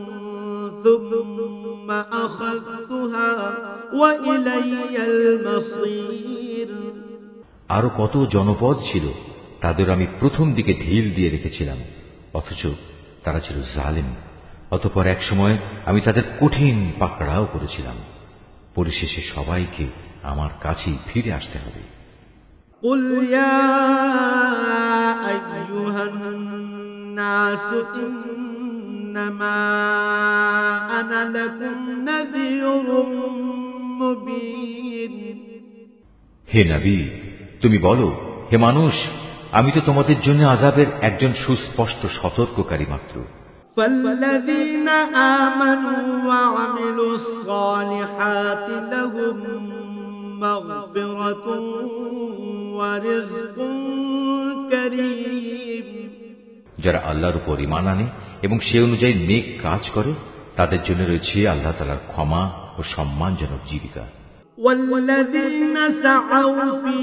[SPEAKER 2] ثُمَّ أَخَذْتُهَا وَإِلَيَّ الْمَصِيرُ।
[SPEAKER 1] আরো কত জনপদ ছিল, তাদের আমি প্রথম দিকে ঢিল দিয়ে রেখেছিলাম, অথচ তারা ছিল জালেম। অতঃপর এক সময় আমি তাদের কঠিন পাকড়াও করেছিলাম। পরিশেষে সবাইকে আমার কাছেই ফিরে আসতে হবে।
[SPEAKER 2] قُلْ يَا أَيُّهَا النَّاسُ إِنَّمَا أَنَا لَكُمْ نَذِيرٌ مُّبِينٌ।
[SPEAKER 1] হে নবী, তুমি বলো, হে মানুষ, আমি তো তোমাদের জন্য আযাবের একজন সুস্পষ্ট সতর্ককারী মাত্র।
[SPEAKER 2] فَالَّذِينَ آمَنُوا وَعَمِلُوا الصَّالِحَاتِ لَهُم مَّغْفِرَةٌ وَرِزْقٌ كَرِيمٌ।
[SPEAKER 1] যারা আল্লাহর উপর ঈমান আনে এবং সে অনুযায়ী নেক কাজ করে, তাদের জন্য রয়েছে আল্লাহ তাআলার ক্ষমা ও সম্মানজনক জীবিকা।
[SPEAKER 2] وَالَّذِينَ سَعَوْا فِي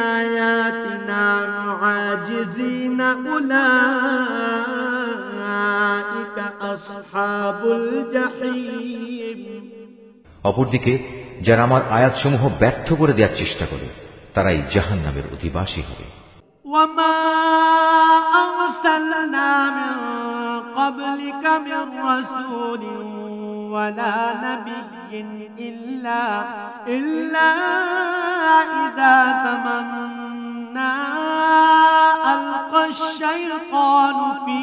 [SPEAKER 2] آيَاتِنَا مُعَاجِزِينَ أُولَٰئِكَ أولئك أصحاب الجحيم
[SPEAKER 1] অপরদিকে যারা আমার আয়াতসমূহ ব্যর্থ করে দেওয়ার চেষ্টা করে তারাই জাহান্নামের অধিবাসী হবে।
[SPEAKER 2] وما أرسلنا من قبلك من رسول ولا نبي إلا إلا إذا تمنى ألقى الشيطان في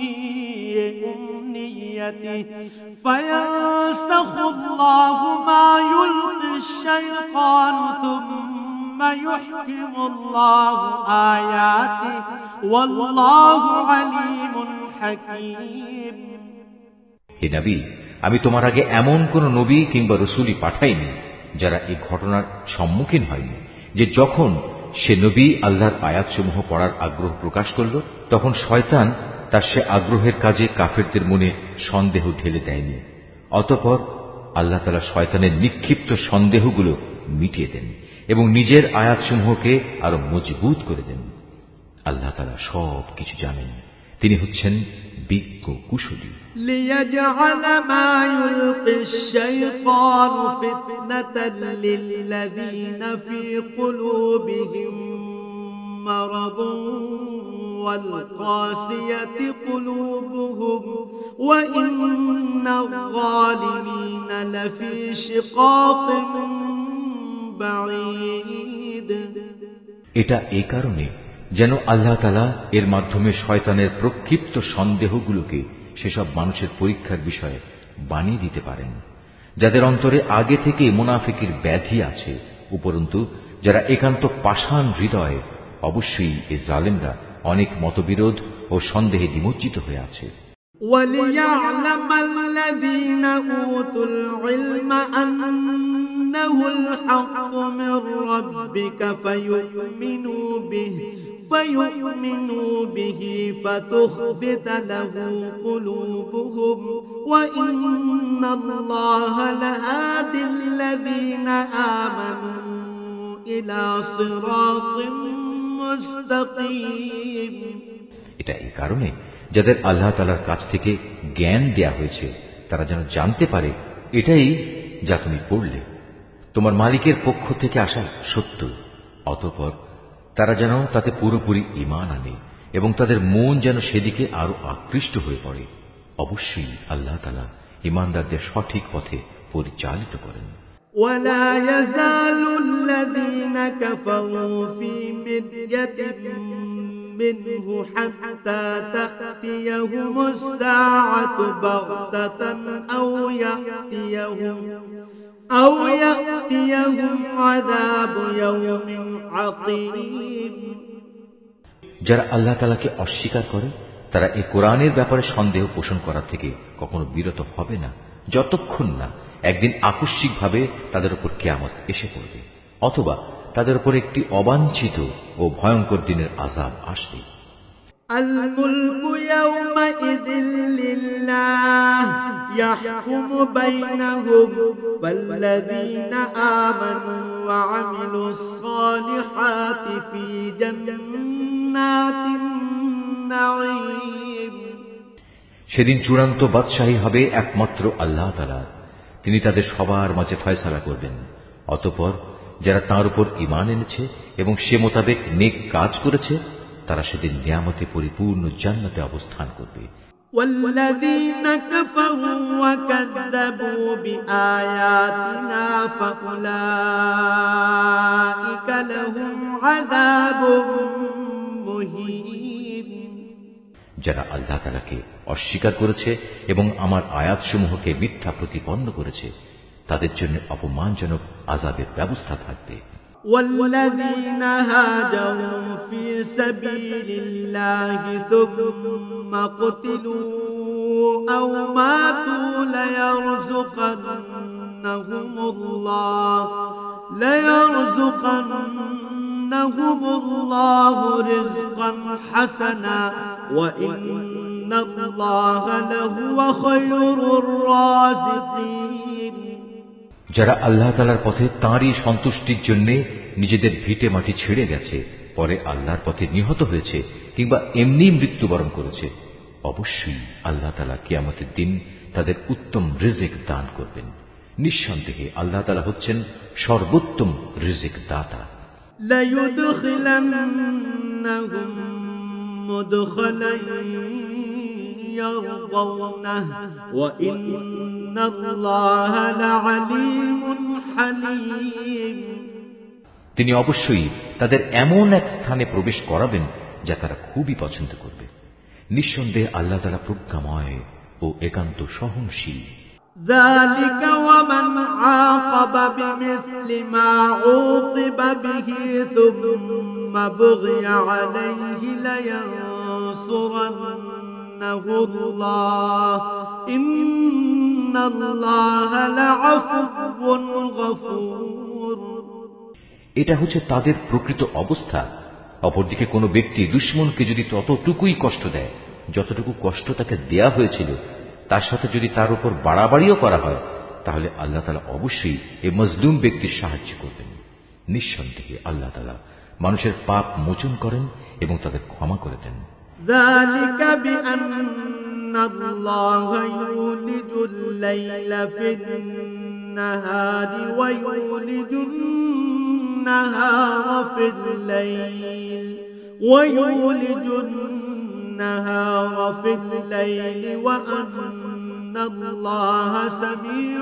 [SPEAKER 2] أمنيته فينسخ الله ما يلقي الشيطان ثم يحكم الله آياته والله عليم حكيم।
[SPEAKER 1] হে নবী, আমি তোমার আগে এমন কোন নবী কিংবা রসুলই পাঠাইনি যারা এই ঘটনার সম্মুখীন হয়নি যে যখন সে নবী আল্লাহর আয়াতসমূহ পড়ার আগ্রহ প্রকাশ করল তখন শয়তান তার সে আগ্রহের কাজে কাফেরদের মনে সন্দেহ ঢেলে দেয়নি। অতঃপর আল্লাহ তাআলা শয়তানের নিক্ষিপ্ত সন্দেহগুলো মিটিয়ে দেন এবং নিজের আয়াতসমূহকে আরো মজবুত করে দেন। আল্লাহ তাআলা সব কিছু জানেন, তিনি হচ্ছেন বিজ্ঞ কুশলী।
[SPEAKER 2] ليجعل ما يلقي الشيطان فتنة للذين في قلوبهم مرض والقاسية قلوبهم وإن الظالمين لفي شقاق بعيد।
[SPEAKER 1] এটা এই কারণে যেন আল্লাহ তাআলা এর মাধ্যমে শয়তানের প্রক্ষিপ্ত সন্দেহগুলোকে সেসব মানুষের পরীক্ষার বিষয়ে বানিয়ে দিতে পারেন যাদের অন্তরে আগে থেকে মুনাফিকের ব্যাধি আছে। উপরন্তু যারা একান্ত পাষাণ হৃদয়, অবশ্যই এ জালেমরা অনেক মতবিরোধ ও সন্দেহে নিমজ্জিত হয়ে আছে।
[SPEAKER 2] وَلِيَعْلَمَ الَّذِينَ أُوتُوا الْعِلْمَ أَنَّهُ الْحَقُّ مِنْ رَبِّكَ فَيُؤْمِنُوا بِهِ فَيُؤْمِنُوا بِهِ فَتُخْبِتَ لَهُ قُلُوبُهُمْ وَإِنَّ اللَّهَ لَهَادِ الَّذِينَ آمَنُوا إِلَى صِرَاطٍ مُسْتَقِيمٍ।
[SPEAKER 1] এটা এই কারণে যাদের আল্লাহ তাআলার কাছ থেকে জ্ঞান দেয়া হয়েছে তারা যেন জানতে পারে এটাই যা তুমি পড়লে তোমার মালিকের পক্ষ থেকে আসা সত্য। অতঃপর তারা যেন তাতে পুরোপুরি ঈমান আনে এবং তাদের মন যেন সেদিকে আরো আকৃষ্ট হয়ে পড়ে। অবশ্যই আল্লাহ তাআলা ঈমানদারদের সঠিক পথে পরিচালিত করেন।
[SPEAKER 2] ولا يزال الذين كفروا في مرية منه حتى تأتيهم الساعة بغتة أو يأتيهم أو يأتيهم عذاب يوم عقيم।
[SPEAKER 1] যারা আল্লাহ তাআলাকে অস্বীকার করে তারা এই কোরআনের ব্যাপারে সন্দেহ পোষণ করা থেকে কখনো বিরত হবে না যতক্ষণ না একদিন আকস্মিকভাবে তাদের উপর কিয়ামত এসে পড়বে অথবা তাদের উপর একটি অবাঞ্ছিত ও ভয়ঙ্কর দিনের আযাব আসবে।
[SPEAKER 2] الملك يومئذ لله يحكم بينهم فالذين آمنوا وعملوا الصالحات في جنات النعيم।
[SPEAKER 1] সেদিন চূড়ান্ত বাদশাহী হবে একমাত্র আল্লাহ তাআলা, তিনি তাদের সবার মাঝে ফয়সালা করবেন। অতঃপর যারা তাঁর উপর ঈমান এনেছে এবং সে মোতাবেক নেক কাজ করেছে তারা সেদিন নিয়ামতে পরিপূর্ণ জান্নাতে অবস্থান করবে।
[SPEAKER 2] والذين كفروا وكذبوا بآياتنا فأولئك لهم عذاب مهين।
[SPEAKER 1] যারা আল্লাহ তাআলাকে অস্বীকার করেছে এবং আমার আয়াতসমূহকে মিথ্যা প্রতিপন্ন করেছে তাদের জন্য অপমানজনক আযাবের ব্যবস্থা থাকবে।
[SPEAKER 2] والذين هاجروا في سبيل الله ثم قتلوا أو ماتوا ليرزقنهم الله ليرزقنهم الله رزقا حسنا وإن الله لهو خير الرازقين।
[SPEAKER 1] যারা আল্লাহ তাআলার পথে তাঁরই সন্তুষ্টির জন্য নিজেদের ভিটে মাটি ছেড়ে গেছে, পরে আল্লাহর পথে নিহত হয়েছে কিংবা এমনি মৃত্যুবরণ করেছে, অবশ্যই আল্লাহ তাআলা কিয়ামতের দিন তাদের উত্তম রিজিক দান করবেন। নিঃসন্দেহে আল্লাহ তাআলা হচ্ছেন সর্বোত্তম রিজিক দাতা।
[SPEAKER 2] ليدخلنهم مدخلا يرضونه وإن الله لعليم حليم।
[SPEAKER 1] তিনি অবশ্যই তাদের এমন এক স্থানে প্রবেশ করাবেন যা তারা খুবই পছন্দ করবে। নিঃসন্দেহে আল্লাহ তাআলা প্রজ্ঞাময় ও একান্ত সহনশীল।
[SPEAKER 2] ذلك ومن عاقب بمثل ما عوقب به ثم بغي عليه لينصرنه الله إن الله لعفو غفور।
[SPEAKER 1] এটা হচ্ছে তাদের প্রকৃত অবস্থা। অপরদিকে কোনো ব্যক্তি দুশমনকে যদি ততটুকুই কষ্ট দেয় যতটুকু কষ্ট তাকে দেয়া হয়েছিল, তার সাথে যদি তার উপর বাড়াবাড়িও করা হয়, তাহলে আল্লাহ তাআলা অবশ্যই এই মজলুম ব্যক্তির সাহায্য করবেন। নিঃসন্দেহে আল্লাহ তাআলা মানুষের পাপ মোচন করেন এবং তাদের ক্ষমা করে দেন।
[SPEAKER 2] ذلك بأن الله يولج الليل في النهار ويولج النهار في الليل ويولج النهار في الليل وأن الله سميع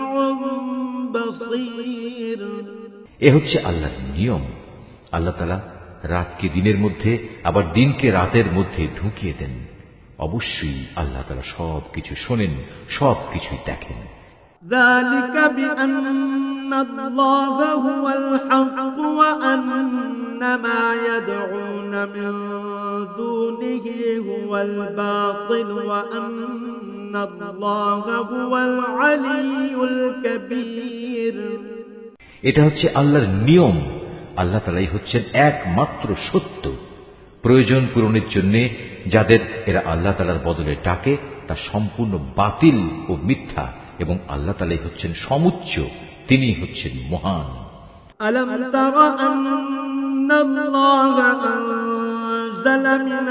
[SPEAKER 2] بصير।
[SPEAKER 1] এ হচ্ছে আল্লাহর নিয়ম। আল্লাহ তাআলা রাতকে দিনের মধ্যে আবার দিনকে রাতের মধ্যে ঢুকিয়ে দেন। অবশ্যই আল্লাহ তাআলা সবকিছু শোনেন, সবকিছুই দেখেন।
[SPEAKER 2] ذلك بأن الله هو الحق وأن ما يدعون من دونه هو الباطل وأن الله هو العلي الكبير।
[SPEAKER 1] এটা হচ্ছে আল্লাহর নিয়ম। আল্লাহ তাআলাই হচ্ছেন একমাত্র সত্য। প্রয়োজন পূরণের জন্য যাদের এরা আল্লাহ তাআলার বদলে ডাকে তা সম্পূর্ণ বাতিল ও মিথ্যা, এবং আল্লাহ তাআলাই হচ্ছেন সমুচ্চ, তিনি হচ্ছেন মহান।
[SPEAKER 2] ألم تر أن الله أنزل من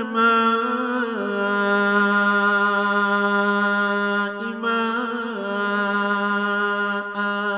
[SPEAKER 2] السماء ماء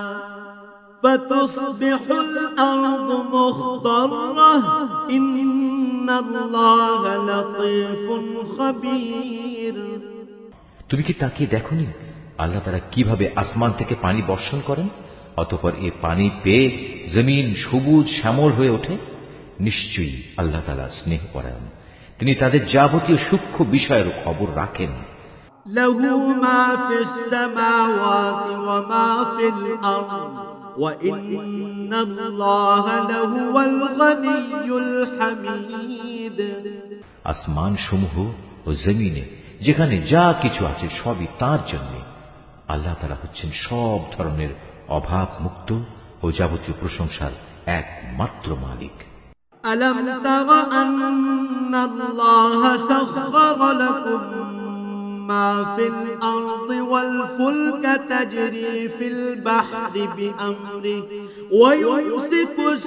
[SPEAKER 2] فتصبح الأرض مخضرة إن الله لطيف خبير।
[SPEAKER 1] তুমি কি তাকিয়ে দেখোনি আল্লাহ তাআলা কিভাবে আসমান থেকে পানি বর্ষণ করেন, অতঃপর এ পানি পেয়ে জমিন সবুজ শ্যামল হয়ে ওঠে? নিশ্চয়ই আল্লাহ তাআলা স্নেহপরায়ণ, তিনি তাদের যাবতীয় সূক্ষ্ম বিষয়ের খবর রাখেন।
[SPEAKER 2] লাহু মা ফিস সামাওয়াতি ওয়া মা ফিল আরদ ওয়া ইন্নাল্লাহা লাহুয়াল গনিয়্যুল হামিদ।
[SPEAKER 1] আসমান সমূহ ও জমিনে যেখানে যা কিছু আছে সবই তার জন্য। আল্লাহ তাআলা হচ্ছেন সব ধরনের অভাব মুক্ত ও যাবতীয় প্রশংসার একমাত্র মালিক।
[SPEAKER 2] আলাম তারা আন্নাল্লাহা সাখখারা লাকুম মা ফিল আরদি ওয়াল ফুলকা তাজরি ফিল বাহরি বিআমরিহি ওয়া ইউমসিকুস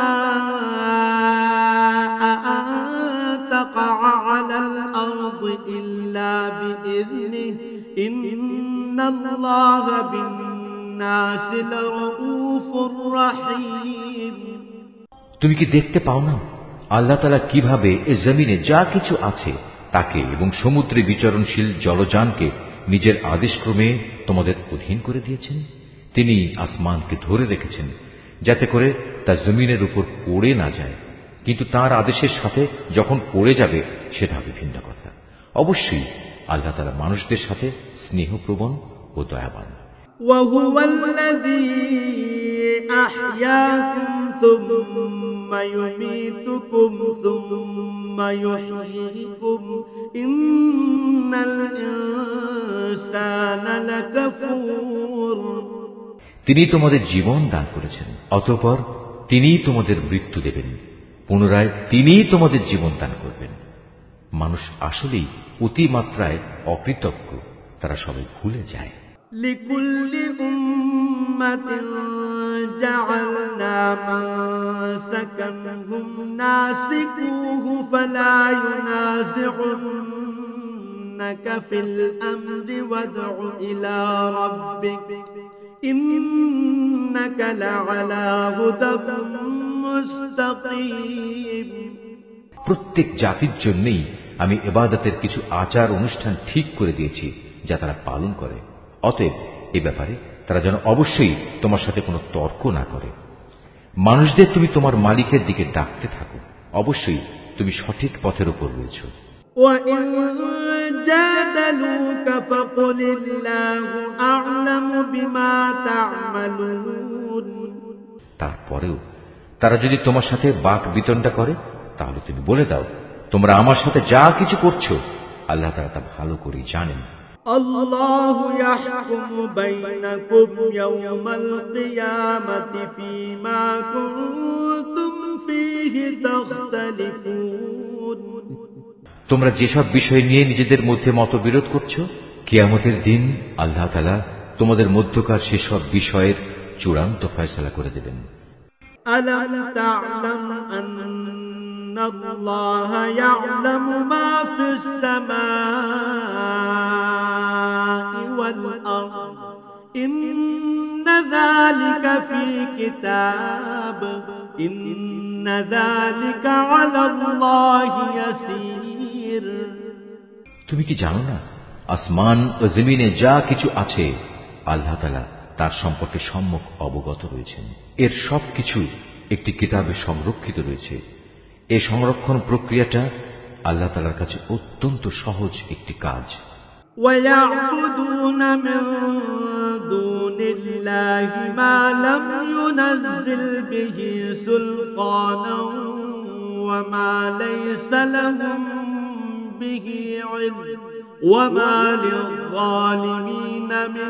[SPEAKER 2] সামাআ আন তাকাআ আলাল আরদি ইল্লা বিইذনিহি ইন্নাল্লাহা বিন-নাসি লারউফুর রাহিম।
[SPEAKER 1] তুমি কি দেখতে পাও না আল্লাহ তাআলা কিভাবে এ জমিনে যা কিছু আছে তাকে এবং সমুদ্রে বিচরণশীল জলযানকে নিজের আদেশক্রমে তোমাদের অধীন করে দিয়েছেন? তিনি আসমানকে ধরে রেখেছেন যাতে করে তা জমিনের উপর পড়ে না যায়, কিন্তু তার আদেশের সাথে যখন পড়ে যাবে সেটা হবে ভিন্ন কথা। অবশ্যই আল্লাহ তাআলা মানুষদের সাথে স্নেহপ্রবণ ও দয়াবান।
[SPEAKER 2] وهو الذي أحياكم ثم يميتكم ثم يحييكم إن الإنسان لكفور।
[SPEAKER 1] তিনি তোমাদের জীবন দান করেছেন, অতঃপর তিনি তোমাদের মৃত্যু দেবেন, পুনরায় তিনি তোমাদের জীবন দান করবেন। মানুষ আসলেই অতিমাত্রায় অকৃতজ্ঞ, তারা সবাই ভুলে যায়।
[SPEAKER 2] لكل أمة جعلنا منسكا هم ناسكوه فلا ينازعنك في الأمر وادع إلى ربك إنك لعلى هدى مستقيم।
[SPEAKER 1] প্রত্যেক জাতির জন্যই আমি ইবাদতের কিছু আচার অনুষ্ঠান ঠিক করে দিয়েছি যা তারা পালন করে। অতএব এ ব্যাপারে তারা যেন অবশ্যই তোমার সাথে কোনো তর্ক না করে। মানুষদের তুমি তোমার মালিকের দিকে ডাকতে থাকো, অবশ্যই তুমি সঠিক পথের উপর রয়েছ।
[SPEAKER 2] وَإِن جَادَلُوكَ فَقُلِ اللَّهُ أَعْلَمُ بِمَا تَعْمَلُونَ।
[SPEAKER 1] তারপরেও তারা যদি তোমার সাথে বাক বিতণ্ডা করে তাহলে তুমি বলে দাও, তোমরা আমার সাথে যা কিছু করছো আল্লাহ তাআলা তা ভালো করে জানেন।
[SPEAKER 2] আল্লাহু ইয়াহকুমু বাইনাকুম ইয়াওমাল কিয়ামাতি ফীমা কুনতুম ফীহি তাখতালিফুন।
[SPEAKER 1] তোমরা যেসব বিষয় নিয়ে নিজেদের মধ্যে মতবিরোধ করছো, কিয়ামতের দিন আল্লাহ তাআলা তোমাদের মধ্যকার সেসব বিষয়ের চূড়ান্ত ফয়সালা করে দেবেন।
[SPEAKER 2] আলাম তা'লাম আন্নাল্লাহা ইয়া'লামু মা ফিস সামাই ওয়াল আরদ ইন্না যালিকা ফী কিতাব ইন্না যালিকা আলাল্লাহি ইয়াসীর।
[SPEAKER 1] তুমি কি জানো না আসমান ও জমিনে যা কিছু আছে আল্লাহ তাআলা তার সম্পর্কে সম্যক অবগত রয়েছেন। এর সবকিছু একটি কিতাবে সংরক্ষিত রয়েছে। এই সংরক্ষণ প্রক্রিয়াটা আল্লাহ তাআলার কাছে অত্যন্ত সহজ একটি কাজ।
[SPEAKER 2] وَيَعْبُدُونَ مِن دُونِ اللَّهِ مَا لَمْ يُنَزِّلْ بِهِ سُلْطَانًا وَمَا لَيْسَ لَهُم بِهِ عِلْمٌ وَمَا لِلظَّالِمِينَ مِن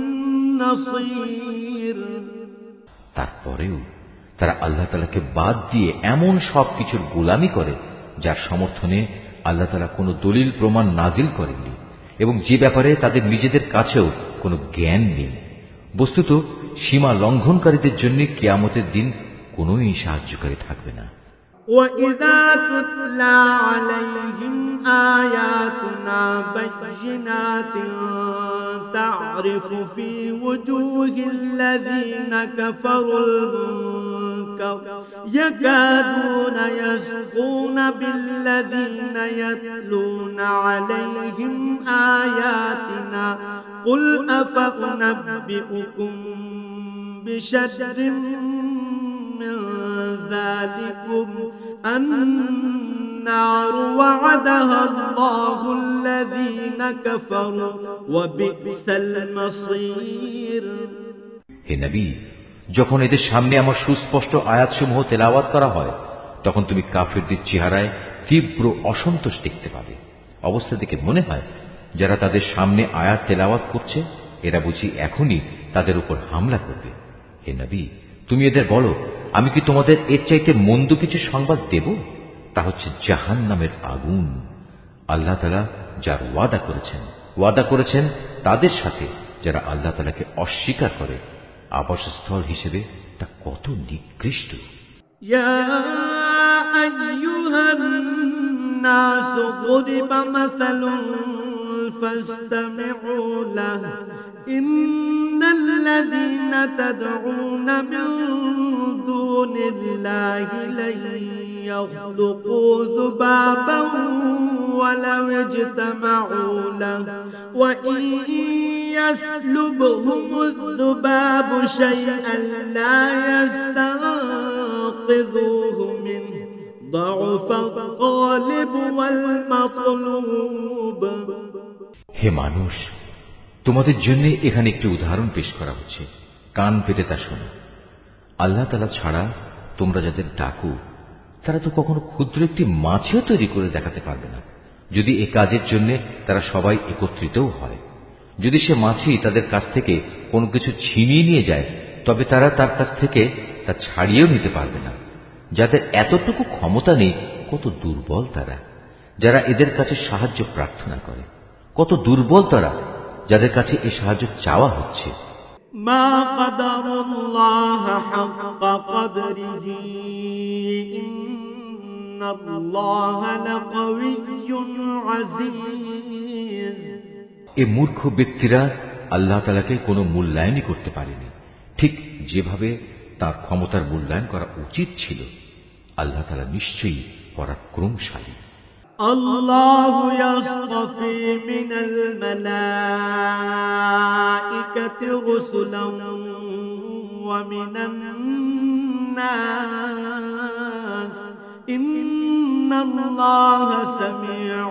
[SPEAKER 2] نَصِيرٍ।
[SPEAKER 1] তারপরেও তারা আল্লাহ তাআলাকে বাদ দিয়ে এমন সব কিছুর গোলামি করে যার সমর্থনে আল্লাহ তাআলা কোনো দলিল প্রমাণ নাজিল করেননি এবং যে ব্যাপারে তাদের নিজেদের কাছেও কোনো জ্ঞান নেই। বস্তুত সীমা লঙ্ঘনকারীদের জন্য কিয়ামতের দিন কোনোই সাহায্যকারী থাকবে না।
[SPEAKER 2] وَإِذَا تُتْلَى عَلَيْهِمْ آيَاتُنَا بَيِّنَاتٍ تَعْرِفُ فِي وُجُوهِ الَّذِينَ كَفَرُوا الْمُنكَرَ يَكَادُونَ يَسْطُونَ بِالَّذِينَ يَتْلُونَ عَلَيْهِمْ آيَاتِنَا قُلْ أَفَأُنَبِّئُكُم بِشَرٍّ مِّن ذَلِكُمْ النَّارُ وَعَدَهَا اللَّهُ الَّذِينَ كَفَرُوا وَبِئْسَ الْمَصِيرُ।
[SPEAKER 1] হে নবী, যখন এদের সামনে আমার সুস্পষ্ট আয়াতসমূহ তেলাওয়াত করা হয় তখন তুমি কাফিরদের চেহারায় তীব্র অসন্তোষ দেখতে পাবে। অবস্থা দেখে মনে হয় যারা তাদের সামনে আয়াত তেলাওয়াত করছে এরা বুঝি এখনই তাদের উপর হামলা করবে। হে নবী, তুমি এদের বলো, আমি কি তোমাদের এর চাইতে মন্দ কিছু সংবাদ দেব? তা হচ্ছে জাহান্নামের আগুন। আল্লাহ তাআলা যার ওয়াদা করেছেন ওয়াদা করেছেন তাদের সাথে যারা আল্লাহ তাআলাকে অস্বীকার করে আবাসস্থল হিসেবে তা কত নিকৃষ্ট।
[SPEAKER 2] ইয়া আইয়ুহান নাস যুরিবা মাসালুন ফাসতামিউ লাহু ইন্নাল্লাযীনা তাদউনা মিন দুনিল্লাহি লা ইয়াখলুকু যুবাবান ওয়ালাউ ইজতামাউ লাহু ওয়া ইন ইয়াসলুবহুমুয যুবাবু শাইআন লা ইয়াস্তানকিযুহু মিনহু ضعفাত গালিব ওয়াল মাতলুব।
[SPEAKER 1] হে মানুষ, তোমাদের জন্য এখানে একটি উদাহরণ পেশ করা হচ্ছে, কান পেতে তা শোনো। আল্লাহ তাআলা ছাড়া তোমরা যাদের ডাকো তারা তো কখনো ক্ষুদ্র একটি মাছিও তৈরি করে দেখাতে পারবে না, যদি এ কাজের জন্য তারা সবাই একত্রিতও হয়। যদি সে মাছি তাদের কাছ থেকে কোনো কিছু ছিনিয়ে নিয়ে যায় তবে তারা তার কাছ থেকে তা ছাড়িয়েও নিতে পারবে না। যাদের এতটুকু ক্ষমতা নেই কত দুর্বল তারা, যারা এদের কাছে সাহায্য প্রার্থনা করে। কত দুর্বল তারা যাদের কাছে এই সাহায্য চাওয়া হচ্ছে।
[SPEAKER 2] মা কদরুল্লাহ হাক্কা কদরিহি ইন্নাল্লাহা লাকাওয়িয়্যুন আযীজ।
[SPEAKER 1] এ মূর্খ ব্যক্তিরা আল্লাহ তাআলাকে কোনো মূল্যায়নই করতে পারেনি, ঠিক যেভাবে তার ক্ষমতার মূল্যায়ন করা উচিত ছিল। আল্লাহ তাআলা নিশ্চয়ই পরাক্রমশালী।
[SPEAKER 2] الله يصطفي من الملائكة رسلا ومن الناس إن الله سميع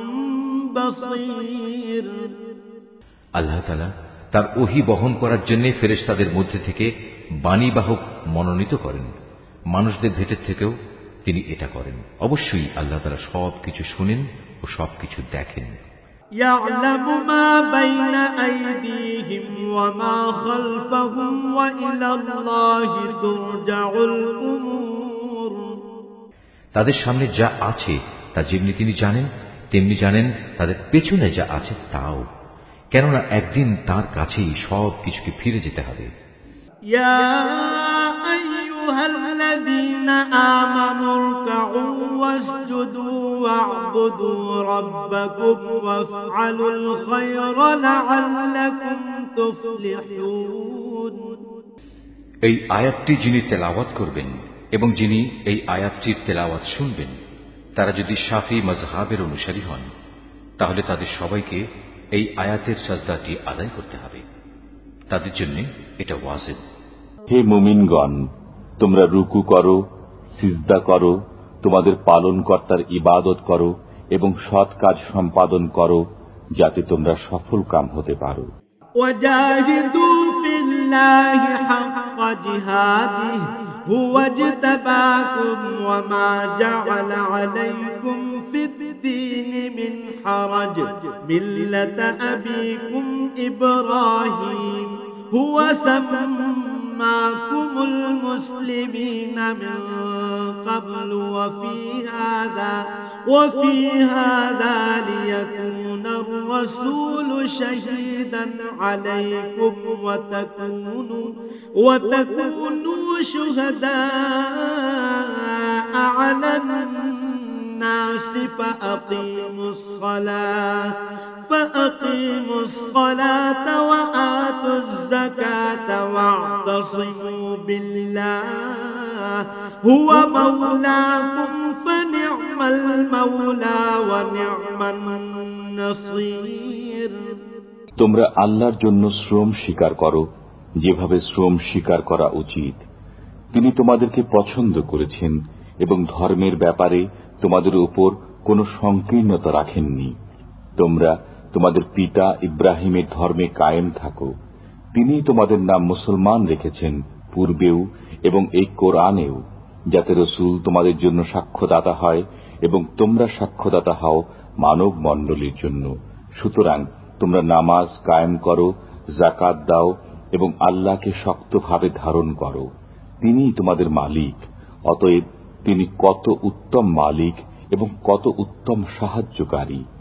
[SPEAKER 2] بصير।
[SPEAKER 1] আল্লাহ তাআলা তার ওহী বহন করার জন্য ফেরেশতাদের মধ্যে থেকে বাণীবাহক মনোনীত করেন, মানুষদের ভেতর থেকেও তিনি এটা করেন। অবশ্যই আল্লাহ তাআলা সবকিছু শুনেন ও সবকিছু দেখেন।
[SPEAKER 2] يعلم ما بين أيديهم وما خلفهم وإلى الله ترجع الأمور।
[SPEAKER 1] তাদের সামনে যা আছে তা যেমনি তিনি জানেন, তেমনি জানেন তাদের পেছনে যা আছে তাও, কেননা একদিন তার কাছেই সব কিছুকে ফিরে যেতে হবে।
[SPEAKER 2] يا أيها الذين آمنوا اركعوا واسجدوا واعبدوا ربكم وافعلوا الخير لعلكم تفلحون।
[SPEAKER 1] এই আয়াতটি যিনি তেলাওয়াত করবেন এবং যিনি এই আয়াতটির তেলাওয়াত শুনবেন, তারা যদি শাফি মাযহাবের অনুসারী হন, তাহলে তাদের সবাইকে এই আয়াতের সাজদাটি আদায় করতে হবে। তাদের জন্য এটা ওয়াজিব।
[SPEAKER 3] হে মুমিনগণ, তোমরা রুকু করো, সিজদা করো, তোমাদের পালনকর্তার ইবাদত করো এবং সৎ কাজ সম্পাদন করো, যাতে তোমরা সফল কাম হতে পারো।
[SPEAKER 2] وجاهدوا في الله حق جهاده هو اجتباكم وما جعل عليكم في الدين من حرج ملة أبيكم إبراهيم هو سماكم المسلمين من قبل وفي هذا وفي هذا ليكون الرسول شهيدا عليكم وتكونوا وتكونوا شهداء على الناس فأقيموا الصلاة فأقيموا الصلاة وآتوا الزكاة واعتصموا بالله هو مولاكم فنعم المولى ونعم النصير।
[SPEAKER 3] তোমরা আল্লাহর জন্য শ্রম স্বীকার করো যেভাবে শ্রম স্বীকার করা উচিত। তিনি তোমাদেরকে পছন্দ করেছেন এবং ধর্মের ব্যাপারে তোমাদের উপর কোনো সংকীর্ণতা রাখেননি। তোমরা তোমাদের পিতা ইব্রাহিমের ধর্মে কায়েম থাকো। তিনি তোমাদের নাম মুসলমান রেখেছেন পূর্বেও এবং এই কোরআনেও, যাতে রসুল তোমাদের জন্য সাক্ষ্যদাতা হয় এবং তোমরা সাক্ষ্যদাতা হও মানব মণ্ডলীর জন্য। সুতরাং তোমরা নামাজ কায়েম করো, যাকাত দাও এবং আল্লাহকে শক্তভাবে ধারণ করো। তিনিই তোমাদের মালিক, অতএব তিনি কত উত্তম মালিক এবং কত উত্তম সাহায্যকারী।